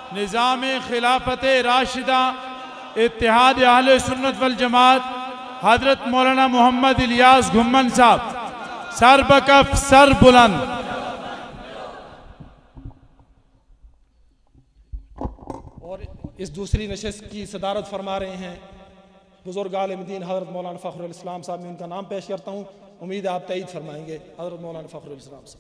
निज़ाम खिलाफत राशिदा इत्तिहाद अहले सुन्नत वल जमात हजरत मौलाना मोहम्मद इलियास घुम्मन साहब, सर बकफ सर बुलंद। और इस दूसरी नशिस्त की सदारत फरमा रहे हैं बुजुर्ग आलिम दीन हजरत मौलाना फ़खरुल इस्लाम साहब। मैं उनका नाम पेश करता हूँ, उम्मीद है आप तईद फरमाएंगे। हजरत मौलाना फ़खरुल इस्लाम साहब।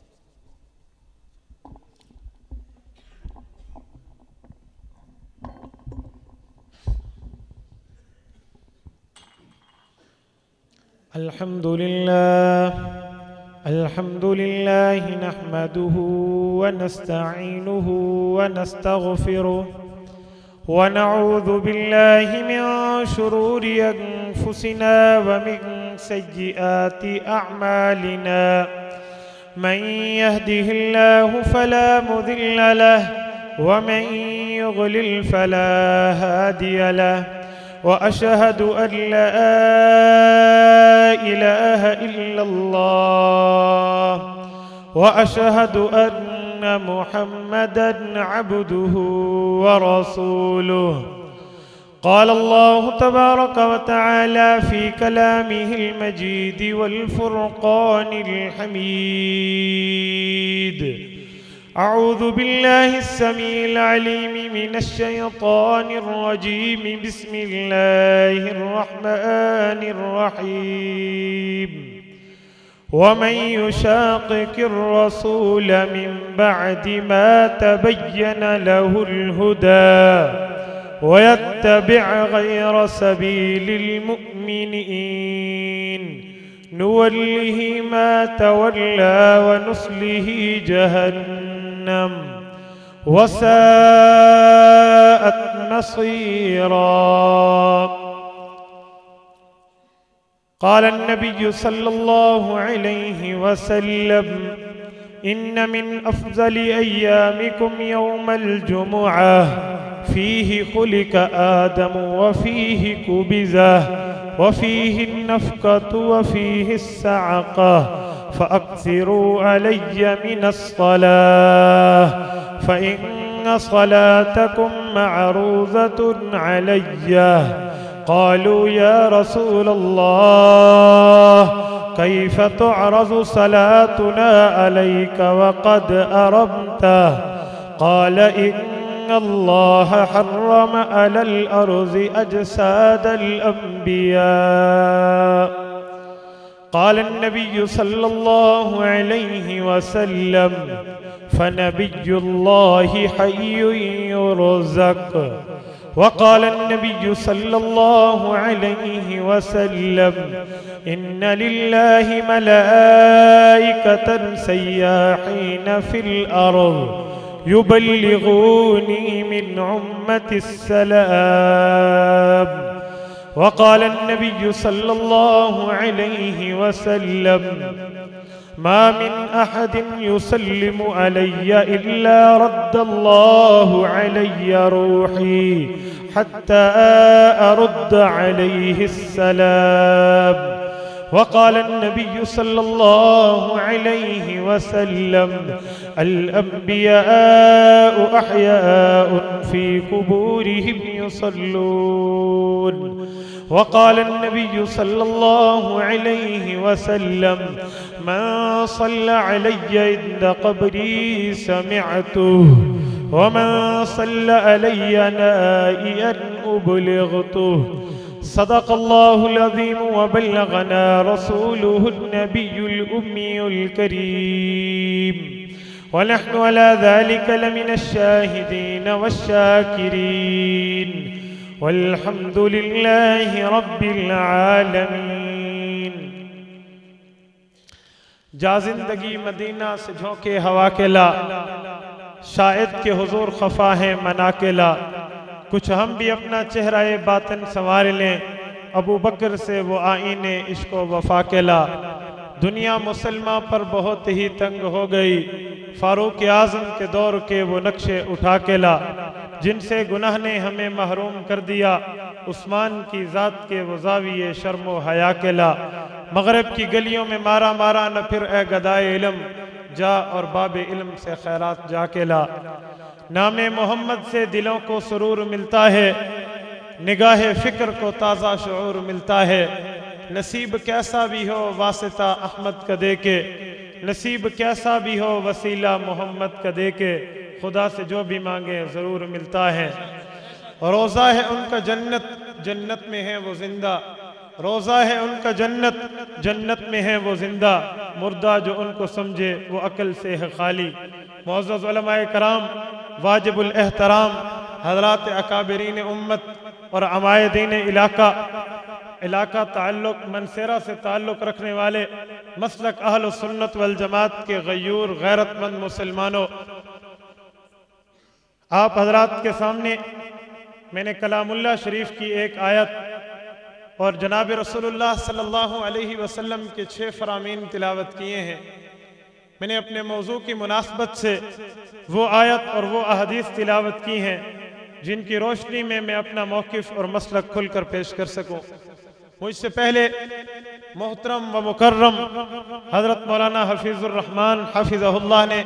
अल्हम्दुलिल्लाह नहमदुहु व नस्तईनुहु व नस्तगफिरुह व नऊज़ु बिल्लाहि मिन शुरूरि अनफुसिना व मिन सय्यिआति अअमालिना। मन यहदिहिल्लाहु फला मुदिल्ल लहु व मन युद्लिल फला हादिय लहु व अशहदु अन ला इलाहा इल्लल्लाह व अशहदु अन्न मुहम्मदन अब्दुहु व रसूलुहु। क़ाल अल्लाहु तबारक व तआला फ़ी कलामिहिल मजीद वल फ़ुरक़ानिल हमीद। अऊज़ु बिल्लाहि अस्समीइल अलीम मिनश शैतानिर रजीम। बिस्मिल्लाहिर रहमानिर रहीम। वमन युशाक़िक़िर रसूल मिन बअदि मा तबय्यन लहुल हुदा वयत्तबि' गैर सबीलिल मुअ्मिनीन नुवल्लिहि मा तवल्ला व नुस्लिहि जहन्नम वसाअत मसीरा। क़ाल अन्नबिय्यु सल्लल्लाहु अलैहि वसल्लम इन्न मिन अफ़ज़लि अय्यामिकुम यौमल जुमुअह फ़ीहि खुलिक़ आदम व फ़ीहि कुबिज़ व फ़ीहि नफ़क़तु व फ़ीहि सअक़ह फ़अक्सिरू अलय्य मिनस्सलाह फ़इन्न सलातकुम मअरूज़तुन अलय्य। क़ालू या रसूलल्लाह कैफ़ तुअरज़ु सलातुना अलैक वक़द अरमता। क़ाल इन्नल्लाह हर्रम अलल अर्ज़ि अजसादल अंबिया। क़ाल अन्नबिय्यु सल्लल्लाहु अलैहि वसल्लम फ़नबिय्युल्लाहि हय्युन युरज़क़। वक़ाल अन्नबिय्यु सल्लल्लाहु अलैहि वसल्लम इन्न लिल्लाहि मलाइकतन सय्याहीन फ़िल अर्ज़ युबल्लिगूनी मिन उम्मतिस सलाम। वक़ाल अन्नबिय्यु सल्लल्लाहु अलैहि वसल्लम मा मिन अहदिन युसल्लिमु अलय्य इल्ला रद्दल्लाहु अलय्य रूही हत्ता अरुद्द अलैहिस्सलाम। वक़ाल अन्नबिय्यु सल्लल्लाहु अलैहि वसल्लम अल अंबियाउ अहयाउन फ़ी क़ुबूरिहिम युसल्लून। वक़ाल अन्नबिय्यु सल्लल्लाहु अलैहि वसल्लम मन सल्ला अलय्य इंद क़ब्री समिअतुहु व मन सल्ला अलय्य नाइयन उबलिग़तुहु। सदक़ल्लाहुल अज़ीम व बल्लग़ना रसूलुहुन नबियुल उम्मियुल करीम व नहनु अला ज़ालिक लमिनश शाहिदीन वश्शाकिरीन वल्हम्दुलिल्लाहि रब्बिल आलमीन। जा जिंदगी मदीना से झोंके हवा के ला, शायद के हुजूर खफा है मना के ला। कुछ हम भी अपना चेहरा बातिन संवार लें, अबू बकर से वो आईने इश्क व वफा के ला। दुनिया मुसलमान पर बहुत ही तंग हो गई, फारूक आज़म के दौर के वो नक्शे उठा के ला। जिनसे गुनाह ने हमें महरूम कर दिया, उस्मान की ज़ात के वो ज़ाविये शर्मो हया के ला। मगरब की गलियों में मारा मारा न फिर ए गदाए इल्म, जा और बाबे इल्म से खैरात जा के ला। नामे मोहम्मद से दिलों को सुरूर मिलता है, निगाह फ़िक्र को ताज़ा शऊर मिलता है। नसीब कैसा भी हो वासिता अहमद का दे के, नसीब कैसा भी हो वसीला मोहम्मद का दे के, खुदा से जो भी मांगे ज़रूर मिलता है। रोज़ा है उनका जन्नत, जन्नत में है वो जिंदा। रोज़ा है उनका जन्नत, जन्नत में है वो जिंदा। मुर्दा जो उनको समझे वो अकल से है खाली। मुअज़्ज़ज़ उलमाए कराम, वाजिबुल एहतराम हज़रात अकाबिरीन उम्मत और अमायदीन इलाका ताल्लुक़ मनसेरा से ताल्लुक़ रखने वाले मसलक अहल सुन्नत वल जमात के गयूर गैरतमंद मुसलमानों, आप हज़रात के सामने मैंने कलामुल्लाह शरीफ की एक आयत और जनाब रसूलुल्लाह सल्लल्लाहु अलैहि वसल्लम के 6 फरामीन तिलावत किए हैं। मैंने अपने मौजू की मुनासबत से वो आयत और वो अहदीस तिलावत की हैं जिनकी रोशनी में मैं अपना मौक़िफ़ और मसलक खुलकर पेश कर सकूं। मुझसे पहले मोहतरम व मुकर्रम हज़रत मौलाना हफीज़ुर रहमान हफिज़हुल्लाह ने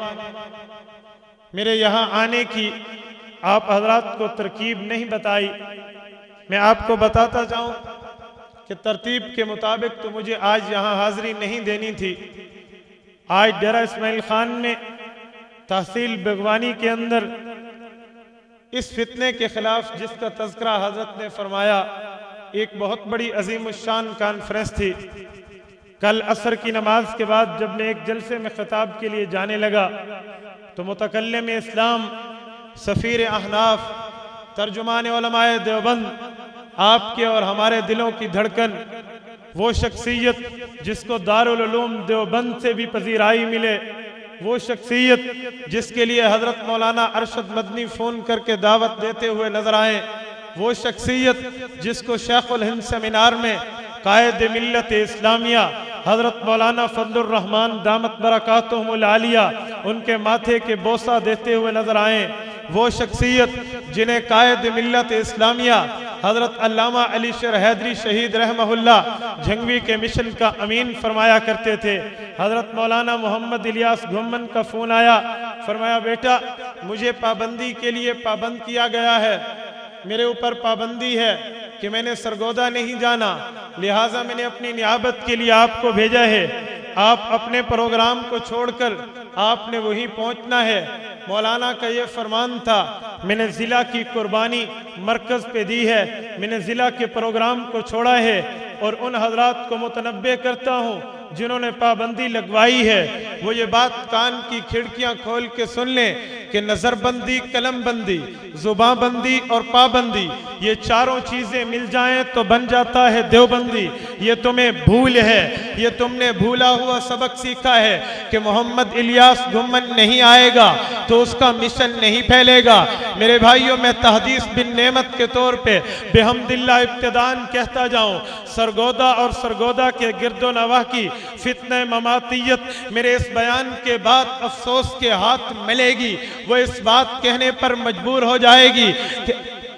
मेरे यहाँ आने की आप हज़रात को तरकीब नहीं बताई। मैं आपको बताता जाऊं कि तरतीब के मुताबिक तो मुझे आज यहाँ हाज़िरी नहीं देनी थी। आज डेरा इस्माइल खान में तहसील बगवानी के अंदर इस फितने के खिलाफ जिसका तज़किरा हज़रत ने फरमाया, एक बहुत बड़ी अज़ीमुश्शान कॉन्फ्रेंस थी। कल असर की नमाज के बाद जब मैं एक जलसे में खिताब के लिए जाने लगा तो मुतकल्लिम इस्लाम, सफ़ीर अहनाफ, तर्जुमान उलमाए देवबंद, आपके और हमारे दिलों की धड़कन, वो शख्सियत जिसको दारुल उलूम देवबंद से भी पजीराई मिले, वो शख्सियत जिसके लिए हज़रत मौलाना अरशद मदनी फ़ोन करके दावत देते हुए नजर आए, वो शख्सियत जिसको शेखुल हिंद सेमिनार में कायद मिल्लत इस्लामिया हज़रत मौलाना फजलुर रहमान दामत बरकातुहुमुल आलिया उनके माथे के बोसा देते हुए नजर आए, वो शख्सियत जिन्हें कायद मिल्लत इस्लामिया हज़रत अल्लामा अली शेर हैदरी शहीद रहमहुल्लाह झंगवी के मिशन का अमीन फरमाया करते थे। हज़रत मौलाना मोहम्मद इलियास घुम्मन का फ़ोन आया, फरमाया बेटा मुझे पाबंदी के लिए पाबंद किया गया है, मेरे ऊपर पाबंदी है कि मैंने सरगोदा नहीं जाना, लिहाजा मैंने अपनी नियाबत के लिए आपको भेजा है। आप अपने प्रोग्राम को छोड़कर आपने वहीं पहुंचना है। मौलाना का ये फरमान था, मैंने ज़िला की कुर्बानी मरकज़ पे दी है, मैंने ज़िला के प्रोग्राम को छोड़ा है और उन हजरात को मुतनब्बे करता हूँ जिन्होंने पाबंदी लगवाई है, वो ये बात कान की खिड़कियां खोल के सुन लें कि नज़रबंदी, कलमबंदी, ज़ुबाबंदी और पाबंदी, ये चारों चीज़ें मिल जाएं तो बन जाता है देवबंदी। ये तुम्हें भूल है, ये तुमने भूला हुआ सबक सीखा है कि मोहम्मद इलियास घुम्मन नहीं आएगा तो उसका मिशन नहीं फैलेगा। मेरे भाइयों, मैं तहदीस बिन नेमत के तौर पे बेहम्दिल्लाह इब्तिदान कहता जाऊँ, सरगोदा और सरगोदा के गिरदो नवाह की फितने ममातियत मेरे इस बयान के बाद अफसोस के हाथ मिलेगी। वो इस बात कहने पर मजबूर हो जाएगी कि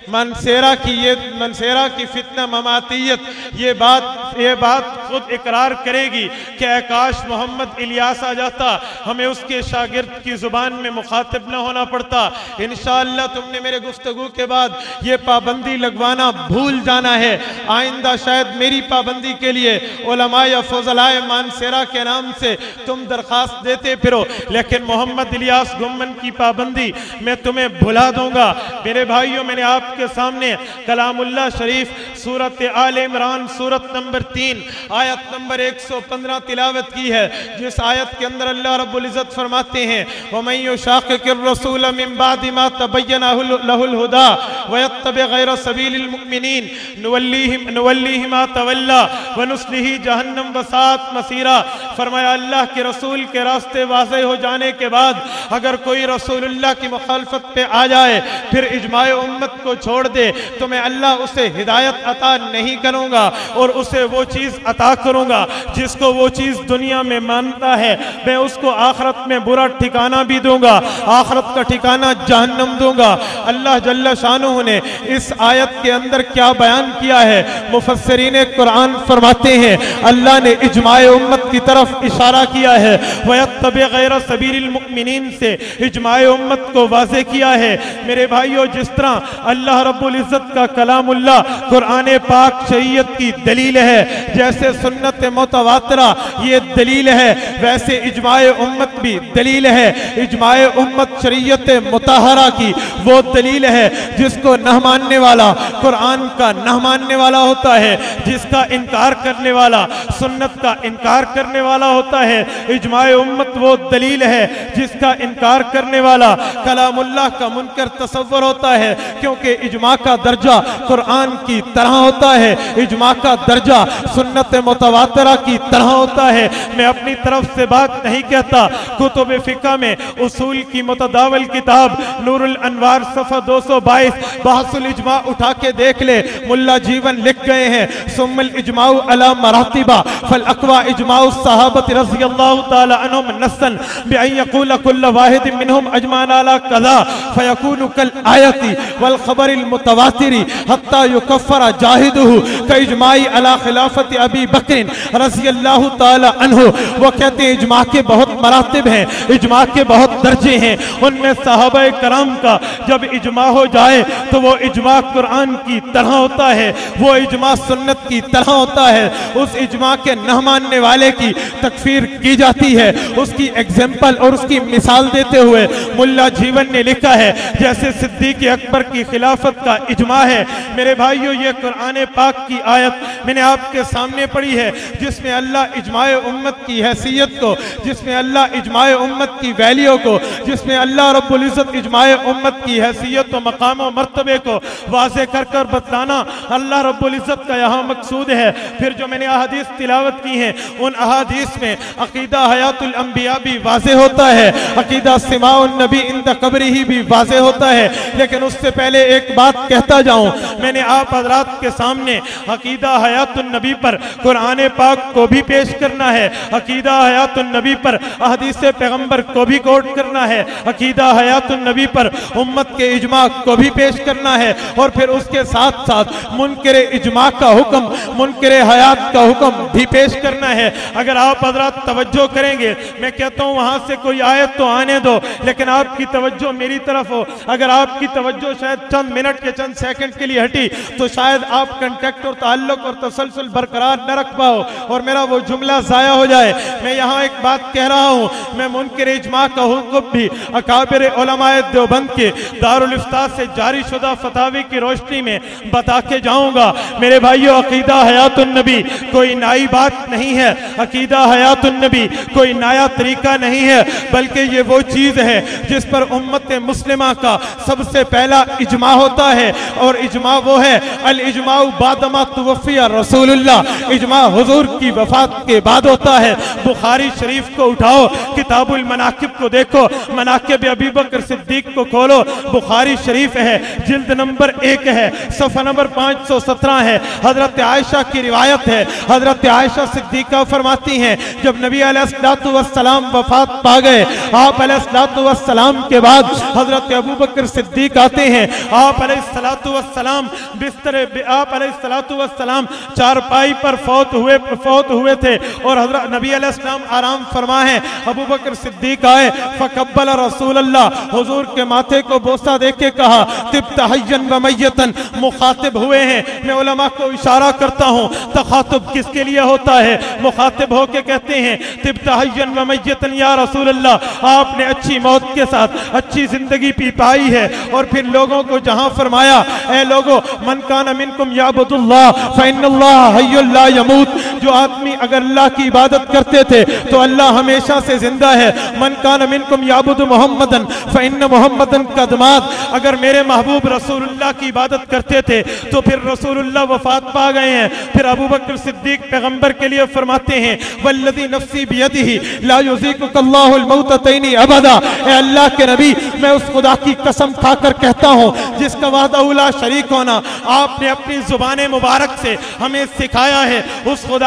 मनसेरा की फितना ममातियत ये बात खुद इकरार करेगी कि आकाश मोहम्मद इलियास आ जाता, हमें उसके शागिर्द की जुबान में मुखातिब न होना पड़ता। इंशाअल्लाह तुमने मेरे गुफ्तगू के बाद ये पाबंदी लगवाना भूल जाना है। आइंदा शायद मेरी पाबंदी के लिए उलमाए फजलाए मानसेरा के नाम से तुम दरखास्त देते फिरो, लेकिन मोहम्मद इलियास घुम्मन की पाबंदी मैं तुम्हें भुला दूंगा। मेरे भाइयों, मैंने आपके सामने कलामुल्लाह शरीफ सूरत आले इमरान सूरत नंबर 3 आयत नंबर 115 तिलावत की है, जिस आयत के अंदर अल्लाह रब्बुल इज्जत फरमाते हैं, वमन युशाक़िक़िर रसूल मिन बादि मा तबय्यना लहुल हुदा व यत्तबि गैर सबीलिल मुमिनीन नुवल्लिहि मा तवल्ला व नुस्लिहि जहन्नम वसात मसीरा। फरमाया अल्लाह के रसूल के रास्ते वाज़ेह हो जाने के बाद अगर कोई रसूलुल्लाह की मुखालफत पे आ जाए, फिर इजमाए उम्मत को छोड़ दे, तो मैं अल्लाह उसे हिदायत अता नहीं करूंगा और उसे वो चीज़ अता करूंगा जिसको वो चीज़ दुनिया में मानता है, मैं उसको आखिरत में बुरा ठिकाना भी दूंगा, आखिरत का ठिकाना जहन्नम दूंगा। अल्लाह जल्ल शानुहु ने इस आयत के अंदर क्या बयान किया है? मुफस्सिरीन कुरान फरमाते हैं अल्लाह ने इजमाए उम्मत की तरफ तरफ इशारा किया है। वयत्तबि गैर सबीलिल मुमिनीन से इजमाए उम्मत को वाज़े किया है। मेरे भाइयों, जिस तरह अल्लाह रब्बुल इज़्ज़त का कलामुल्लाह कुरान पाक शरीयत की दलील है, जैसे सुन्नत मुतवातिरा ये दलील है, वैसे इजमाए उम्मत भी दलील है। इजमाए उम्मत शरीयत मुताहरा की वो दलील है जिसको न मानने वाला कुरान का न मानने वाला होता है, जिसका इनकार करने वाला सुन्नत का इनकार करने वाला होता है। इजमाए उम्मत वो दलील है जिसका इनकार करने वाला कलामुल्लाह का मुनकर तसव्वुर होता है, क्योंकि इजमा का दर्जा कुरान की तरह होता है, इजमा का दर्जा सुन्नत मुतवातिरा की तरह होता है। मैं अपनी तरफ से बात नहीं कहता। कुतुब फिक़ह में उसूल की मुतदावल किताब नूरुल अनवार सफ़ा 222 बहसुल इजमा उठा के देख ले, मुल्ला जीवन लिख गए हैं, सुम्मल इजमाउ अला मरातिबा फल अक़वा इजमाउ सहाबत रज़ियल्लाहु ताला अन्हुम नस्सन बिअन यक़ूल कुल्लु वाहिद मिनहुम अजमान अला कज़ा फयकूनु कल आयति वल ख़बरिल मुतवातिरी हत्ता युकफ़्फ़र जाहिदुहु कइजमाई अला खिलाफत अबी बकर रज़ियल्लाहु ताला अन्हु। वो कहते हैं इजमा के बहुत मरातिब हैं, इजमा के बहुत दर्जे हैं। उनमें सहाबाए कराम का जब इजमा हो जाए तो वो इजमा कुरान की तरह होता है, वो इजमा सुन्नत की तरह होता है। उस इजमा के न मानने वाले की तकफीर की जाती है। उसकी एग्जाम्पल और उसकी मिसाल देते हुए मुल्ला जीवन ने लिखा है, जैसे सिद्दीक अकबर की खिलाफत का इजमा है। मेरे भाइयों, ये कुरान पाक की आयत मैंने आपके सामने पढ़ी है, जिसमें अल्लाह इजमाए उम्मत की हैसियत को, जिसमें अल्लाह इजमाए उम्मत की वैल्यू को, जिसमें अल्लाह रब्बुल इज़्ज़त इजमाए उम्मत की हैसियत व मकाम व मर्तबे को वाज़े कर कर बतलाना अल्लाह रब्बुल इज़्ज़त का यहाँ मकसूद है। फिर जो मैंने अहादीस तिलावत की हैं, उन अहादीस में अकीदा हयातुल अंबिया भी वाज़े होता है, अकीदा सिमाउन नबी इंद कब्री ही भी वाज़े होता है। लेकिन उससे पहले एक बात कहता जाऊँ, मैंने आप हज़रात के सामने अकीदा हयातुन नबी पर कुरान पाक को भी पेश करना है, अकीदा हयातुन नबी पर अहदीस पैगम्बर को भी कोट करना है, अकीदा हयातुन नबी पर उम्मत के इजमा को भी पेश करना है, और फिर उसके साथ साथ मुनकरे इजमा का हुक्म, मुनकरे हयात का हुक्म भी पेश करना है। अगर आप हज़रात तवज्जो करेंगे, मैं कहता हूँ वहाँ से कोई आयत तो आने दो, लेकिन आपकी तवज्जो मेरी तरफ हो। अगर आपकी तवज्जो शायद चंद मिनट के चंद सेकंड के लिए हटी तो शायद आप कंटेक्ट और ताल्लुक और तसलसल बरकरार न रख पाओ और मेरा वो जुमला ज़ाया हो जाए। मैं यहाँ एक बात कह रहा हूँ, मैं मुनकर इजमा का हुक्म भी अकाबिर उलमाए देवबंद के दारुल इफ्ता से जारी शुदा फतावी की रोशनी में बता के जाऊँगा। मेरे भाइयों, अकीदा हयातुन नबी कोई नई बात नहीं है, अकीदा हयातुन नबी कोई नया तरीका नहीं है, बल्कि ये वो चीज़ है जिस पर उम्मत मुस्लिमा का सबसे पहला इजमा होता है। और इजमा वो है अल इजमाउ बादमा तुवफ़िया रसूलुल्लाह, इजमा हुजूर की वफात के बाद होता है। बुखारी शरीफ को उठाओ, किताबुल मनाकिब को देखो, मनाकिब अबी बकर सिद्दीक को खोलो, बुखारी शरीफ है, जिल्द नंबर 1 है, सफ़ा नंबर 517 है। हजरत आयशा की रिवायत है, हजरत आयशा सिद्दीका फरमाती हैं, जब नबी अलैहिस्सलातु वस्सलाम वफात पा गए, आप अलैहिस्सलातु वस्सलाम के बाद हजरत अबू बकर सिद्दीक आते हैं। आप अलैहिस्सलातु वस्सलाम आप अलैहिस्सलातु वस्सलाम चारपाई पर फौत हुए थे और हजरत नबी अलैहिस्सलाम आराम फरमा है। अबू बकर सिद्दीक आए, फकब्बल रसूलल्लाह, हुजूर के माथे को बोसा दे के कहा, तिब्त हय्यन व मय्यतन, मुखातिब हुए हैं। मैं उलमा को इशारा करता हूँ, तखातुब किसके लिए होता है? मुखातिब होके कहते हैं, तिब्त हय्यन व मय्यतन या रसूलल्लाह, आपने अच्छी मौत के साथ अच्छी जिंदगी पी पाई है। और फिर लोगों को जहाँ फरमाया, ए लोगो, मन कान मिनकुम याबुदुल्लाह फइन्नल्लाह हय्युल ला यमूत, जो आदमी अगर अल्लाह की इबादत करते थे तो अल्लाह हमेशा से जिंदा है। मन कान मिनकुम याबुदु मुहम्मदन फइन्न मुहम्मदन कद मात, अगर मेरे महबूब रसूलुल्लाह की इबादत करते थे तो फिर रसूलुल्लाह वफात पा गए हैं। फिर अबू बकर सिद्दीक पैगंबर के लिए फरमाते हैं, वल्लज़ी नफ्सी बियदिही ला युज़ीकुकल्लाहुल मौततैनी अबदा, ए अल्लाह के नबी, मैं उस खुदा की कसम खाकर कहता हूँ जिसका वादा उला शरीक होना आपने अपनी जुबान मुबारक से हमें सिखाया है, उस खुदा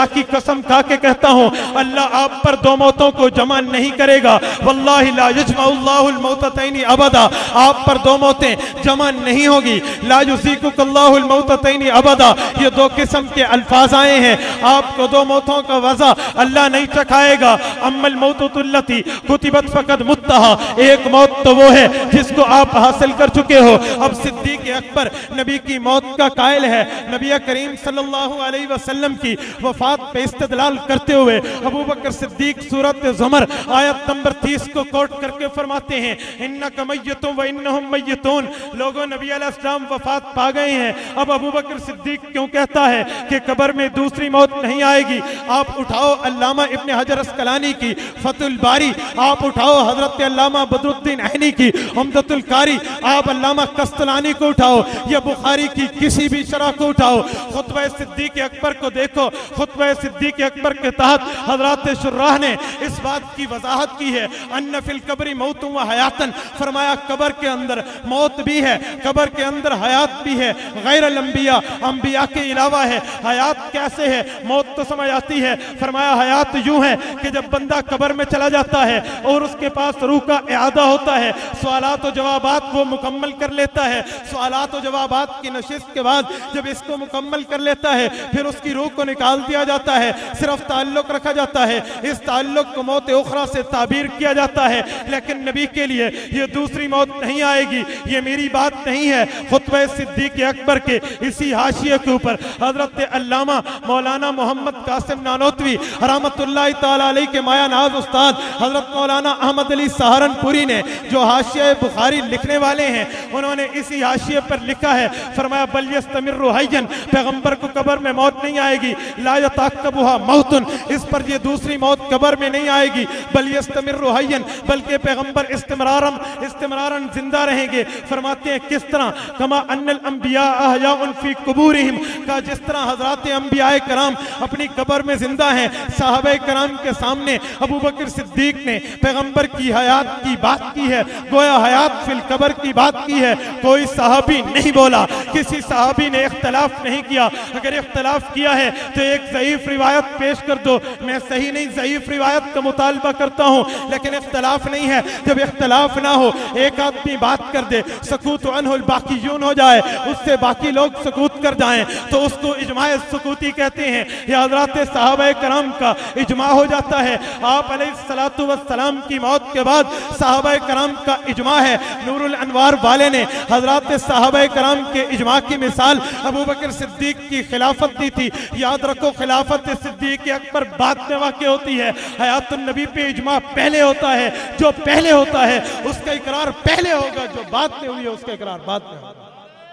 खुदा की कसम खा के कहता हूँ, अल्लाह आप पर दो मौतों को जमा नहीं करेगा। वल्लाहि ला यजमाउल्लाहुल मौततैनी अबदा, आप पर दो मौतें जमा नहीं होगी। ला युज़ीकुकल्लाहुल मौततैनी अबदा, ये दो किस्म के अल्फाज आए हैं, आपको दो मौतों का वज़ा अल्लाह नहीं चखाएगा। अम्मल मौतुल्लती कुतिबत फ़क़द मुत्तहा, एक मौत तो वो है जिसको आप हासिल कर चुके हो। अब सिद्दीक़ अकबर नबी की मौत का कायल है। नबी करीम सल्लल्लाहु अलैहि वसल्लम की वफात पे इस्तिदलाल करते हुए अबू बकर सिद्दीक सूरत ज़ुमर आयत नंबर 30 को कोट करके फरमाते हैं, इन्नका मय्यतुन व इन्नहुम मय्यतून, लोगों नबी अलैहिस्सलाम वफात पा गए हैं। अब अबू बकर सिद्दीक क्यों कहता है कि कब्र में दूसरी मौत नहीं आएगी? आप उठाओ अल्लामा इब्ने हजर अस्कलानी की फतुल बारी, आप उठाओ हजरत अल्लामा बदरुद्दीन ऐनी की उम्दतुल कारी, आप अल्लामा कस्तलानी को उठाओ या बुखारी की किसी भी शरह को उठाओ, खुतबा सिद्दीक़ अकबर को देखो। खुतबा सिद्दीक़ अकबर के तहत हजरत शुर्राह ने इस बात की वजाहत की है, अन्ना फिल कब्री मौत व हयातन, फरमाया कब्र के अंदर मौत भी है, कब्र के अंदर हयात भी है। गैर अंबिया, अंबिया के अलावा है। हयात कैसे है? मौत तो समझ आती है। फरमाया हयात यूं है कि जब बंदा कब्र में चला जाता है और उसके पास रूह का इआदा होता है, सवालात और जवाबात वो मुकम्मल कर लेता है। सवालात और जवाबात की नशिस्त के बाद जब इसको मुकम्मल कर लेता है, फिर उसकी रूह को निकाल दिया जाता है, सिर्फ ताल्लुक रखा जाता है। इस ताल्लुक को मौत उखरा से ताबीर किया जाता है। लेकिन नबी के लिए ये दूसरी मौत नहीं आएगी। ये मेरी बात नहीं है, खुतबा सिद्दीक़ अकबर के इसी हाशिये के ऊपर हजरत अल्लामा मौलाना मोहम्मद कासिम नानोतवी रहमतुल्लाहि तआला अलैहि के माया नाज उस्ताद हजरत मौलाना अहमद अली सहारनपुरी ने जो हाशिया बुखारी लिखने वाले हैं, उन्होंने इसी हाशिये पर लिखा है, फरमाया बल यस्तमिर्रु हय्यन, पैगंबर को कब्र में मौत नहीं आएगी। ला यताक़बुहा मौतुन, इस पर ये दूसरी मौत कब्र में नहीं आएगी। बल यस्तमिर्रु हय्यन, बल्कि पैगंबर इस्तिमरारन जिंदा रहेंगे। फरमाते हैं किस तरह, कमा अन्नल अंबिया अहयाउन फी कुबूरिहिम, का जिस तरह हजरत अंबियाए कराम अपनी कब्र में जिंदा हैं। साहबे कराम के सामने अबू बकर सिद्दीक ने पैगंबर की हयात की बात की है, गोया हयात फिल कब्र की बात की है। कोई सहाबी नहीं बोला, किसी सहाबी ने इख्तलाफ नहीं किया। अगर इख्तलाफ किया है तो एक ज़ईफ रिवायत पेश कर दो। मैं सही नहीं ज़ईफ रिवायत का मुतालबा करता हूँ, लेकिन इख्तलाफ नहीं है। जब इख्तलाफ ना हो, एक आदमी बात कर दे, सकूत अनहुल बाकीयून हो जाए, उससे बाकी लोग सकूत कर जाएं, तो उसको इजमाए सुकूती कहते हैं। यह हजरत सहाबाए कराम का इजमा हो जाता है। आप अलैहिस्सलातु वस्सलाम की मौत के बाद सहाबाए कराम का इजमा है। नूरुल अनवार वाले ने हजरत सहाबाए कराम के इजमा की मिसाल अबू बकर सिद्दीक की खिलाफत दी थी। याद रखो, खिलाफत सिद्दीक अकबर बाद में वाक़ई होती है। हयातुन नबी पे इजमा पहले होता है। जो पहले होता है उसका इकरार पहले होगा, जो बाद में हुई है उसका इकरार बाद में होगा।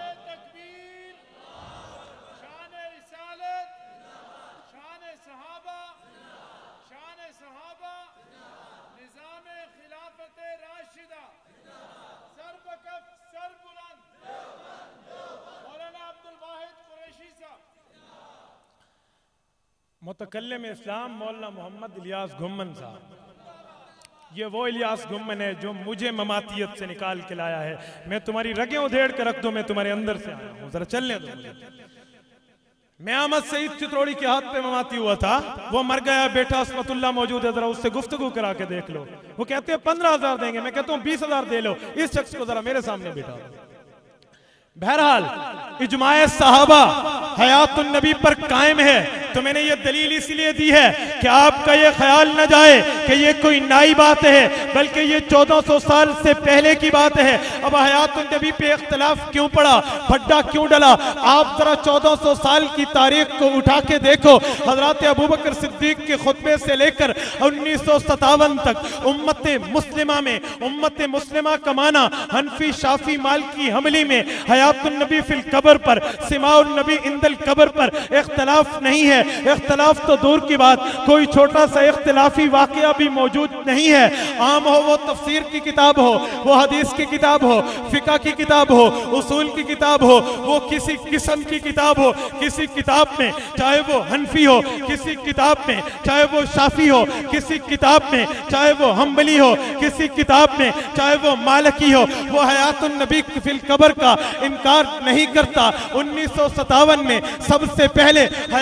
मुतकल्लिम इस्लाम मौलाना मोहम्मद इलियास घुम्मन साहब, ये वो इलियास घुम्मन है जो मुझे ममातियत से निकाल के लाया है। मैं तुम्हारी रगें उधेड़ के रख दो, मैं तुम्हारे अंदर से आया हूँ, जरा चलने दो मुझे। मैं अहमद सईद चित्रोड़ी के हाथ पे ममाती हुआ था, वो मर गया, बेटा अस्मतुल्लाह मौजूद है, जरा उससे गुफ्तगू करा के देख लो। वो कहते हैं 15,000 देंगे, मैं कहता हूँ 20,000 दे लो, इस शख्स को जरा मेरे सामने बैठा। बहरहाल इजमाए सहाबा हयातुन नबी पर कायम है। तो मैंने ये दलील इसलिए दी है कि आपका ये ख्याल न जाए कि ये कोई नई बात है, बल्कि ये 1400 साल से पहले की बात है। अब हयातुन नबी पे इख्तलाफ क्यों पड़ा, फड्डा क्यों डला? आप जरा 1400 साल की तारीख को उठा के देखो। हजरत अबू बकर सिद्दीक के खुतबे से लेकर 1957 तक उम्मत मुस्लिमा का माना हनफी शाफी मालिकी हमली में हयातुन नबी फिल कब्र पर, सिमाउन नबी इंदल कब्र पर इख्तलाफ नहीं है। इख्तलाफ तो दूर की बात, कोई छोटा सा इख्तलाफी वाकया भी मौजूद नहीं है। आम हो वो तफसीर की किताब हो, वो हदीस की किताब हो, फिका की किताब हो, उसूल की किताब हो, वो किसी किस्म की किताब हो, किसी किताब में चाहे वो हनफी हो, किसी किताब में चाहे वो शाफी हो, किसी किताब में चाहे वो हम्बली हो, किसी किताब में चाहे वो मालिकी हो, वो हयातुन नबी फिल कब्र का इनकार नहीं करता। 1957 में सबसे पहले हयातुन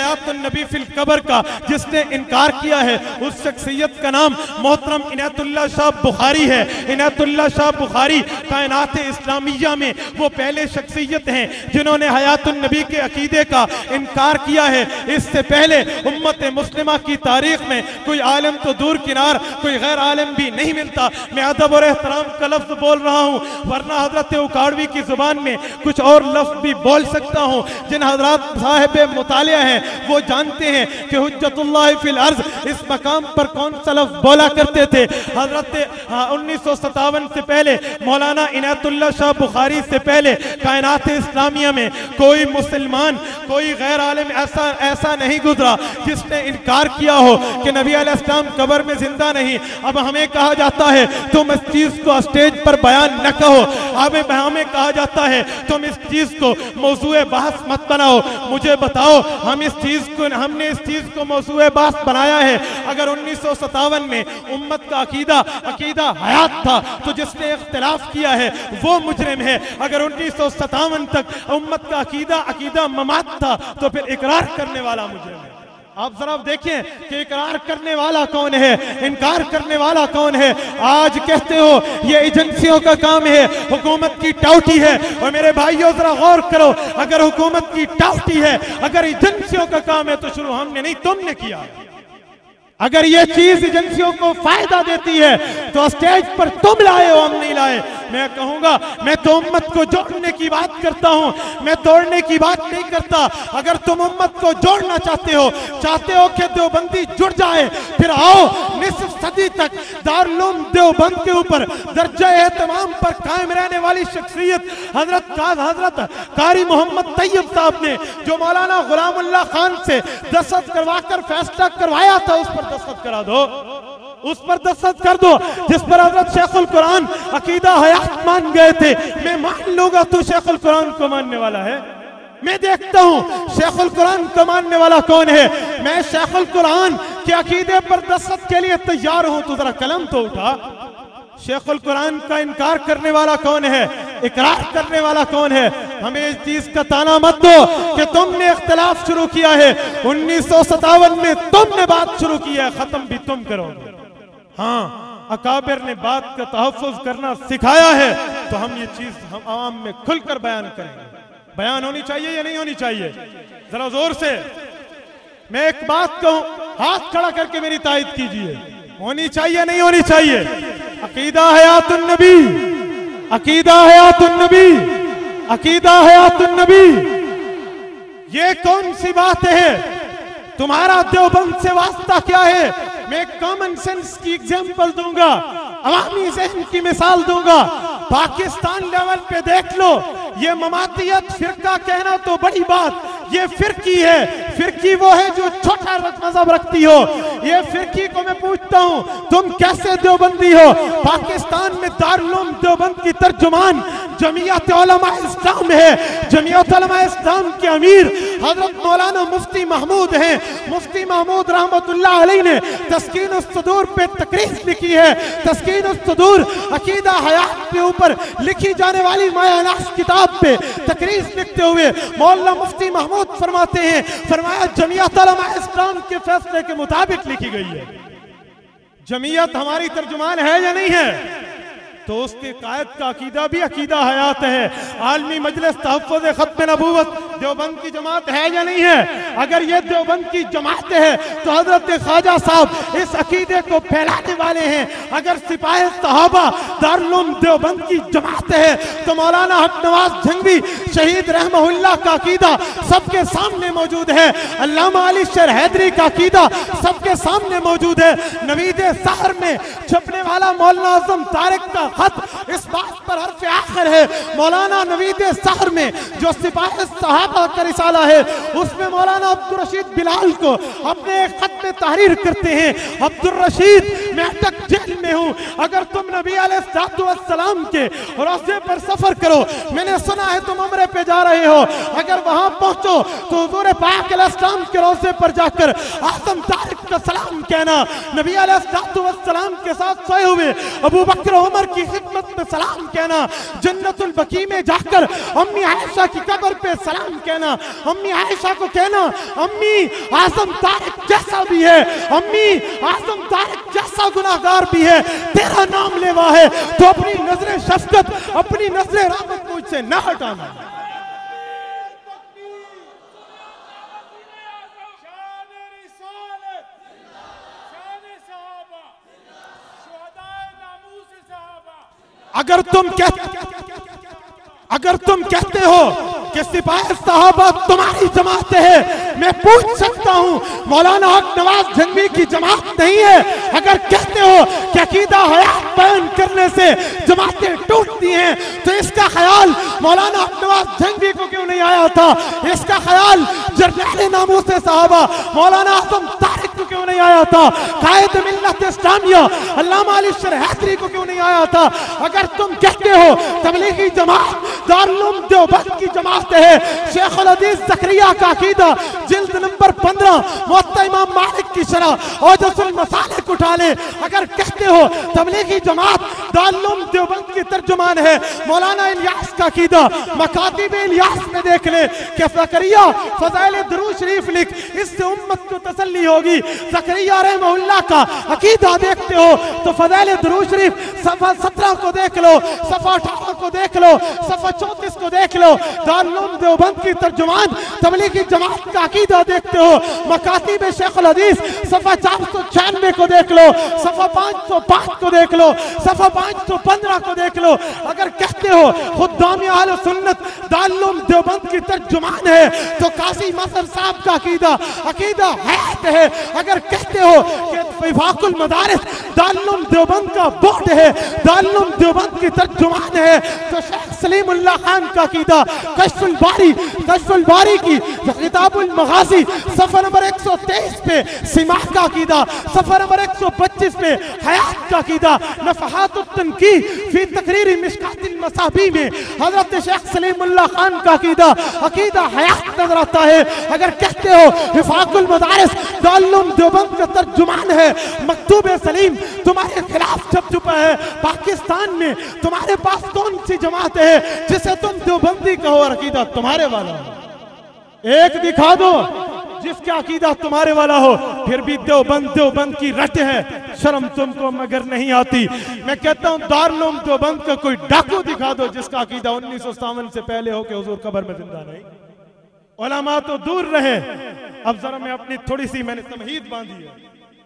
नबी फिल कब्र का जिसने इनकार किया है, उस शख्सियत का नाम मोहतरम इनायतुल्लाह शाह बुखारी है। इनायतुल्लाह शाह बुखारी कायनात इस्लामिया में वो पहले शख्सियत हैं जिन्होंने हयातुन नबी के अकीदे का इनकार किया है। इससे पहले उम्मत मुस्लिमा की तारीख में कोई आलिम तो दूर किनार, कोई गैर आलिम भी नहीं मिलता। मैं अदब और एहतराम का लफ्ज बोल रहा हूँ, वरना हजरत उकाड़वी की जुबान में कुछ और लफ्ज भी बोल सकता हूँ। जिन हजरात साहिब मुतालिया हैं वो जानते हैं कि हुज्जतुल्लाह फिल अर्ज़ इस मकाम पर कौन सा लफ्ज बोला करते थे। हजरत 1957 से पहले मौलाना इनायतुल्लाह शाह बुखारी से पहले कायनात इस्लामिया में कोई मुसलमान, कोई गैर आलिम ऐसा नहीं गुजरा जिसने इनकार किया हो कि नबी अलैहिस्सलाम कब्र में जिंदा नहीं। अब हमें कहा जाता है तुम इस चीज को स्टेज पर बयान न कहो, अब हमें कहा जाता है तुम इस चीज को मौजूए बहस मत बनाओ। मुझे बताओ हमने इस चीज को मौजूए बहस बनाया है। अगर 1957 में उम्मत का अकीदा हयात था तो जिसने इख्तिलाफ किया है वो मुजरिम है। अगर 1957 तक उम्मत का अकीदा ममात था तो फिर इकरार करने वाला मुजरिम है। आप जरा देखिए कि इकरार करने वाला कौन है, इनकार करने वाला कौन है। आज कहते हो ये एजेंसियों का काम है, हुकूमत की टाउटी है। और मेरे भाइयों जरा गौर करो, अगर हुकूमत की टाउटी है, अगर एजेंसियों का काम है तो शुरू हमने नहीं तुमने किया। अगर ये चीज एजेंसियों को फायदा देती है तो स्टेज पर तुम लाए हो, हम नहीं लाए। मैं कहूंगा मैं तो उम्मत को जोड़ने की बात करता हूं, मैं तोड़ने की बात नहीं करता। अगर तुम उम्मत को जोड़ना चाहते हो कि देवबंदी जुड़ जाए, फिर आओ निस्फ सदी तक दारुल देवबंद के ऊपर दर्जा एहतमाम पर कायम रहने वाली शख्सियत हजरत कारी मोहम्मद तैयब साहब ने जो मौलाना गुलामुल्लाह खान से दस्तखत करवाकर फैसला करवाया था, उस पर दस्तखत करा दो, उस पर दस्तखत कर दो जिस पर हजरत शेखुल कुरान अकीदा हयात मान गए थे। मैं मान लूंगा तू शेखुल कुरान को मानने वाला है। मैं देखता हूं शेखुल कुरान को मानने वाला कौन है। मैं शेखुल कुरान के अकीदे पर दस्तखत के लिए तैयार हूं, तू जरा कलम तो उठा। शेखुल कुरान का इनकार करने वाला कौन है, इकरार करने वाला कौन है। हमें इस चीज का ताना मत दो कि तुमने इख्तिलाफ शुरू किया है। 1957 में तुमने बात शुरू की है, खत्म भी तुम करोगे। हाँ, अकाबिर ने बात का तहफ़्फ़ुज़ करना सिखाया है तो हम ये चीज हम आवाम में खुलकर बयान करेंगे। बयान होनी चाहिए या नहीं होनी चाहिए, जरा जोर से मैं एक बात कहूं, हाथ खड़ा करके मेरी तायद कीजिए, होनी चाहिए नहीं होनी चाहिए। अकीदा हयातुन नबी, अकीदा हयातुन नबी, अकीदा हयातुन नबी, ये कौन सी बात है। तुम्हारा देवबंद से वास्ता क्या है। मैं कॉमन सेंस की एग्जांपल दूंगा, अवामी ज़हन की मिसाल दूंगा। पाकिस्तान लेवल पे देख लो, ये ममातियत फिरका कहना तो बड़ी बात, ये फिरकी है। फिरकी वो है जो छोटा मजहब रखती हो। ये फिरकी को मैं पूछता हूँ तुम कैसे देवबंदी हो। पाकिस्तान में दारुल उलूम देवबंद की तर्जुमान जमीयत उलमा इस्लाम है। जमीयत उलमा इस्लाम के अमीर हजरत मौलाना मुफ्ती महमूद हैं। मुफ्ती महमूद रहमतुल्लाह अलैह ने तस्कीनुस सुदूर पे तकरीर लिखी है। तस्कीनुस सुदूर अकीदा हयात के ऊपर लिखी जाने वाली मायानास किताब पे तकरीर लिखते हुए मौलाना मुफ्ती महमूद फरमाते हैं, फरमाया जमीयत उलमा इस्लाम के फैसले के मुताबिक लिखी गई है। जमीयत हमारी तर्जुमान है या नहीं है, तो उसके कायद का अकीदा भी अकीदा हयात है। आलमी मजलिस तहफ़्फ़ुज़ ख़त्म नबूवत देवबंद की जमात है या नहीं है। अगर ये देवबंद की जमात है तो हजरत ख्वाजा साहब इस अकीदे को फैलाने वाले हैं। अगर सिपाही सहाबा दारुल उलूम देवबंद की जमात है तो मौलाना हक नवाज जंगवी शहीद रहमहुल्लाह का अकीदा सबके सामने मौजूद है। अल्लामा अली शेर हैदरी का अकीदा सबके सामने मौजूद है। नवीद सहर में छपने वाला मौलाना आजम तारिक का खत इस बात पर हर्फ आखिर है। मौलाना नवीद सहर में जो सिपाही सहाबा का रिसाला है उसमें मौलाना अब्दुल रशीद बिलाल को अपने एक खत में तहरीर करते हैं। अब्दुल रशीद मैं अटक जेल में हूँ। अगर तुम नबी अलैहिस्सलाम के रोज़े पर सफर करो, मैंने सुना है तुम उम्रे पे जा रहे हो, अगर वहां पहुंचो तो हुजूर पाक अलैहिस्सलाम के रोज़े पर जाकर आज़म तारिक का सलाम कहना, नबी अलैहिस्सलाम के साथ सोए हुए अबू बकर उमर की खिदमत में सलाम कहना, जन्नतुल बकी में जाकर अम्मी आयशा की कब्र पे सलाम कहना, अम्मी आयशा को कहना अम्मी आज़म तारिक जैसा भी है, अम्मी आज़म तारिक जैसा गुनाहगार भी है, तेरा नाम लेवा है, तो अपनी नजरे शफकत, अपनी नजरे रहमत मुझसे न हटाना। अगर तुम कहते हो कि सिपाही साहबा तुम्हारी जमात है, मैं पूछ सकता हूं मौलाना हक नवाज जंगवी की जमात नहीं है? अगर कहते हो कि अकीदा हयात बयान करने से जमातें टूटती हैं, तो इसका ख्याल मौलाना हक नवाज जंगवी को क्यों नहीं आया था? इसका ख्याल जरनैल नामूस साहबा मौलाना आज़म तारिक को क्यों नहीं आया था? कायद मिल्लत इस्लामिया अल्लामा अली शरहैदरी को क्यों नहीं आया था? अगर तुम कहते हो तबलीगी जमात दारुल उलूम देवबंद की जमात है, शेख अल हदीस ज़करिया का अकीदा जिल्द नंबर 15 मुवत्ता इमाम मालिक की शरह औजसुल मसालिक उठा ले। अगर कहते हो तबलीगी जमात दारुल उलूम देवबंद की तर्जुमान है, मौलाना इलियास का अकीदा मकातिब इलियास में देख ले कि ज़करिया फ़ज़ाइल दुरूद शरीफ लिख, इससे उम्मत को तसल्ली होगी। ज़करिया रहमहुल्लाह का अकीदा देखते हो तो फ़ज़ाइल दुरूद शरीफ सफ़ा 17 को देख लो, सफ़ा 18 को देख लो, सफ़ा 34 को देख लो। दारुल उलूम देवबंद की तर्जुमान तबलीगी जमात का अकीदा देखते हो, मकातिब शेख अल हदीस सफ़ा 496 को देख लो, सफ़ा 505 को देख लो, सफ़ा 515 को देख लो। अगर कहते हो खुद्दाम अहले सुन्नत दारुल उलूम देवबंद की तर्जुमान है, तो काजी मसर साहब का अकीदा हयात है। अगर कहते हो कि विफाकुल मदारिस दारुल उलूम देवबंद का बोर्ड है, दारुल उलूम देवबंद की तर्जुमान है, तो शेख सलीमुल्लाह खान का अकीदा कश्फुल बारी की किताबुल मगाज़ी सफ़ा नंबर 123 पे सिमाह का अकीदा, सफ़ा नंबर 125 पे हयात का अकीदा, नफ़हातुत तनकीह फी तकरीर मिशकातिल मसाबी में हज़रत शेख सलीमुल्लाह खान का अकीदा हयात नजर आता है। अगर कहते हो हिफाकुल मदारिस दारुल उलूम देवबंद का तर्जुमान है, मकतूब सलीम तुम्हारे खिलाफ छप चुका है पाकिस्तान में, तुम्हारे पास कौन सी जमात है जिसे तुम देवबंदी कहो और अकीदा तुम्हारे वाला हो? एक दिखा दो जिसका अकीदा तुम्हारे वाला हो। फिर भी देवबंद की रट है, शर्म तुमको मगर नहीं आती। मैं कहता हूं दारुल उलूम देवबंद का कोई डाकू दिखा दो जिसका अकीदा 1957 से पहले हो के हुजूर कब्र में जिंदा नहीं। उलमा तो दूर रहे, अब जरा मैं अपनी थोड़ी सी मैंने तमहीद बांधी है।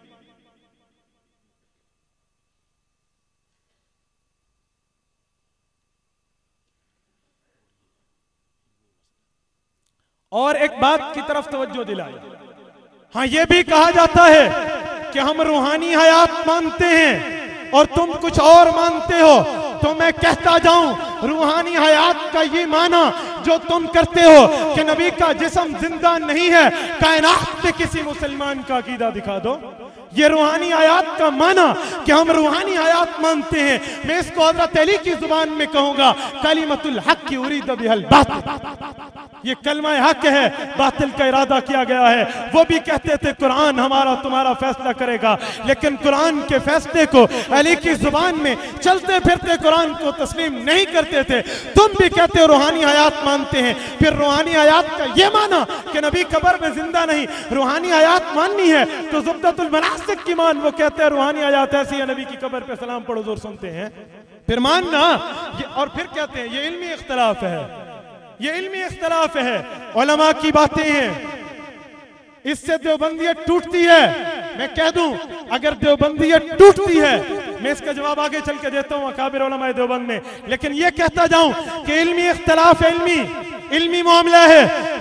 और एक बात की तरफ तवज्जो दिलाई, हाँ ये भी कहा जाता है कि हम रूहानी हयात मानते हैं और तुम कुछ और मानते हो, तो मैं कहता जाऊं रूहानी हयात का ये माना जो तुम करते हो कि नबी का जिस्म जिंदा नहीं है, कायनात में किसी मुसलमान का अकीदा दिखा दो। ये रूहानी आयात का माना कि हम रूहानी आयात मानते हैं। मैं इसको हज़रत अली की जुबान में कहूंगा, कलिमतुल हक की उरीद बिहल बातिल, ये कलमा हक है, बातिल का इरादा किया गया है। वो भी कहते थे कुरान हमारा तुम्हारा फैसला करेगा, लेकिन कुरान के फैसले को अली की जुबान में चलते फिरते कुरान को तस्लीम नहीं करते थे। तुम भी कहते हो रूहानी आयात मानते हैं, फिर रूहानी आयात का ये माना कि नबी कब्र में जिंदा नहीं, रूहानी आयात माननी है तो ज़ुब्दतुल मनासिक की मान, वो कहते हैं रूहानी आयात ऐसी है नबी की कब्र पे सलाम पढ़ो जोर सुनते हैं, फिर मानना। और फिर कहते हैं ये इल्मी इख्तिलाफ है, ये इल्मी इख्तिलाफ है, उलमा की बातें हैं, इससे देवबंदियत टूटती है। मैं कह दूं अगर देवबंदियत टूटती है, मैं इसका जवाब आगे चल के देता हूं अकाबिर उलमा देवबंद में, लेकिन ये कहता जाऊं कि इल्मी इख्तिलाफ इल्मी मामला है।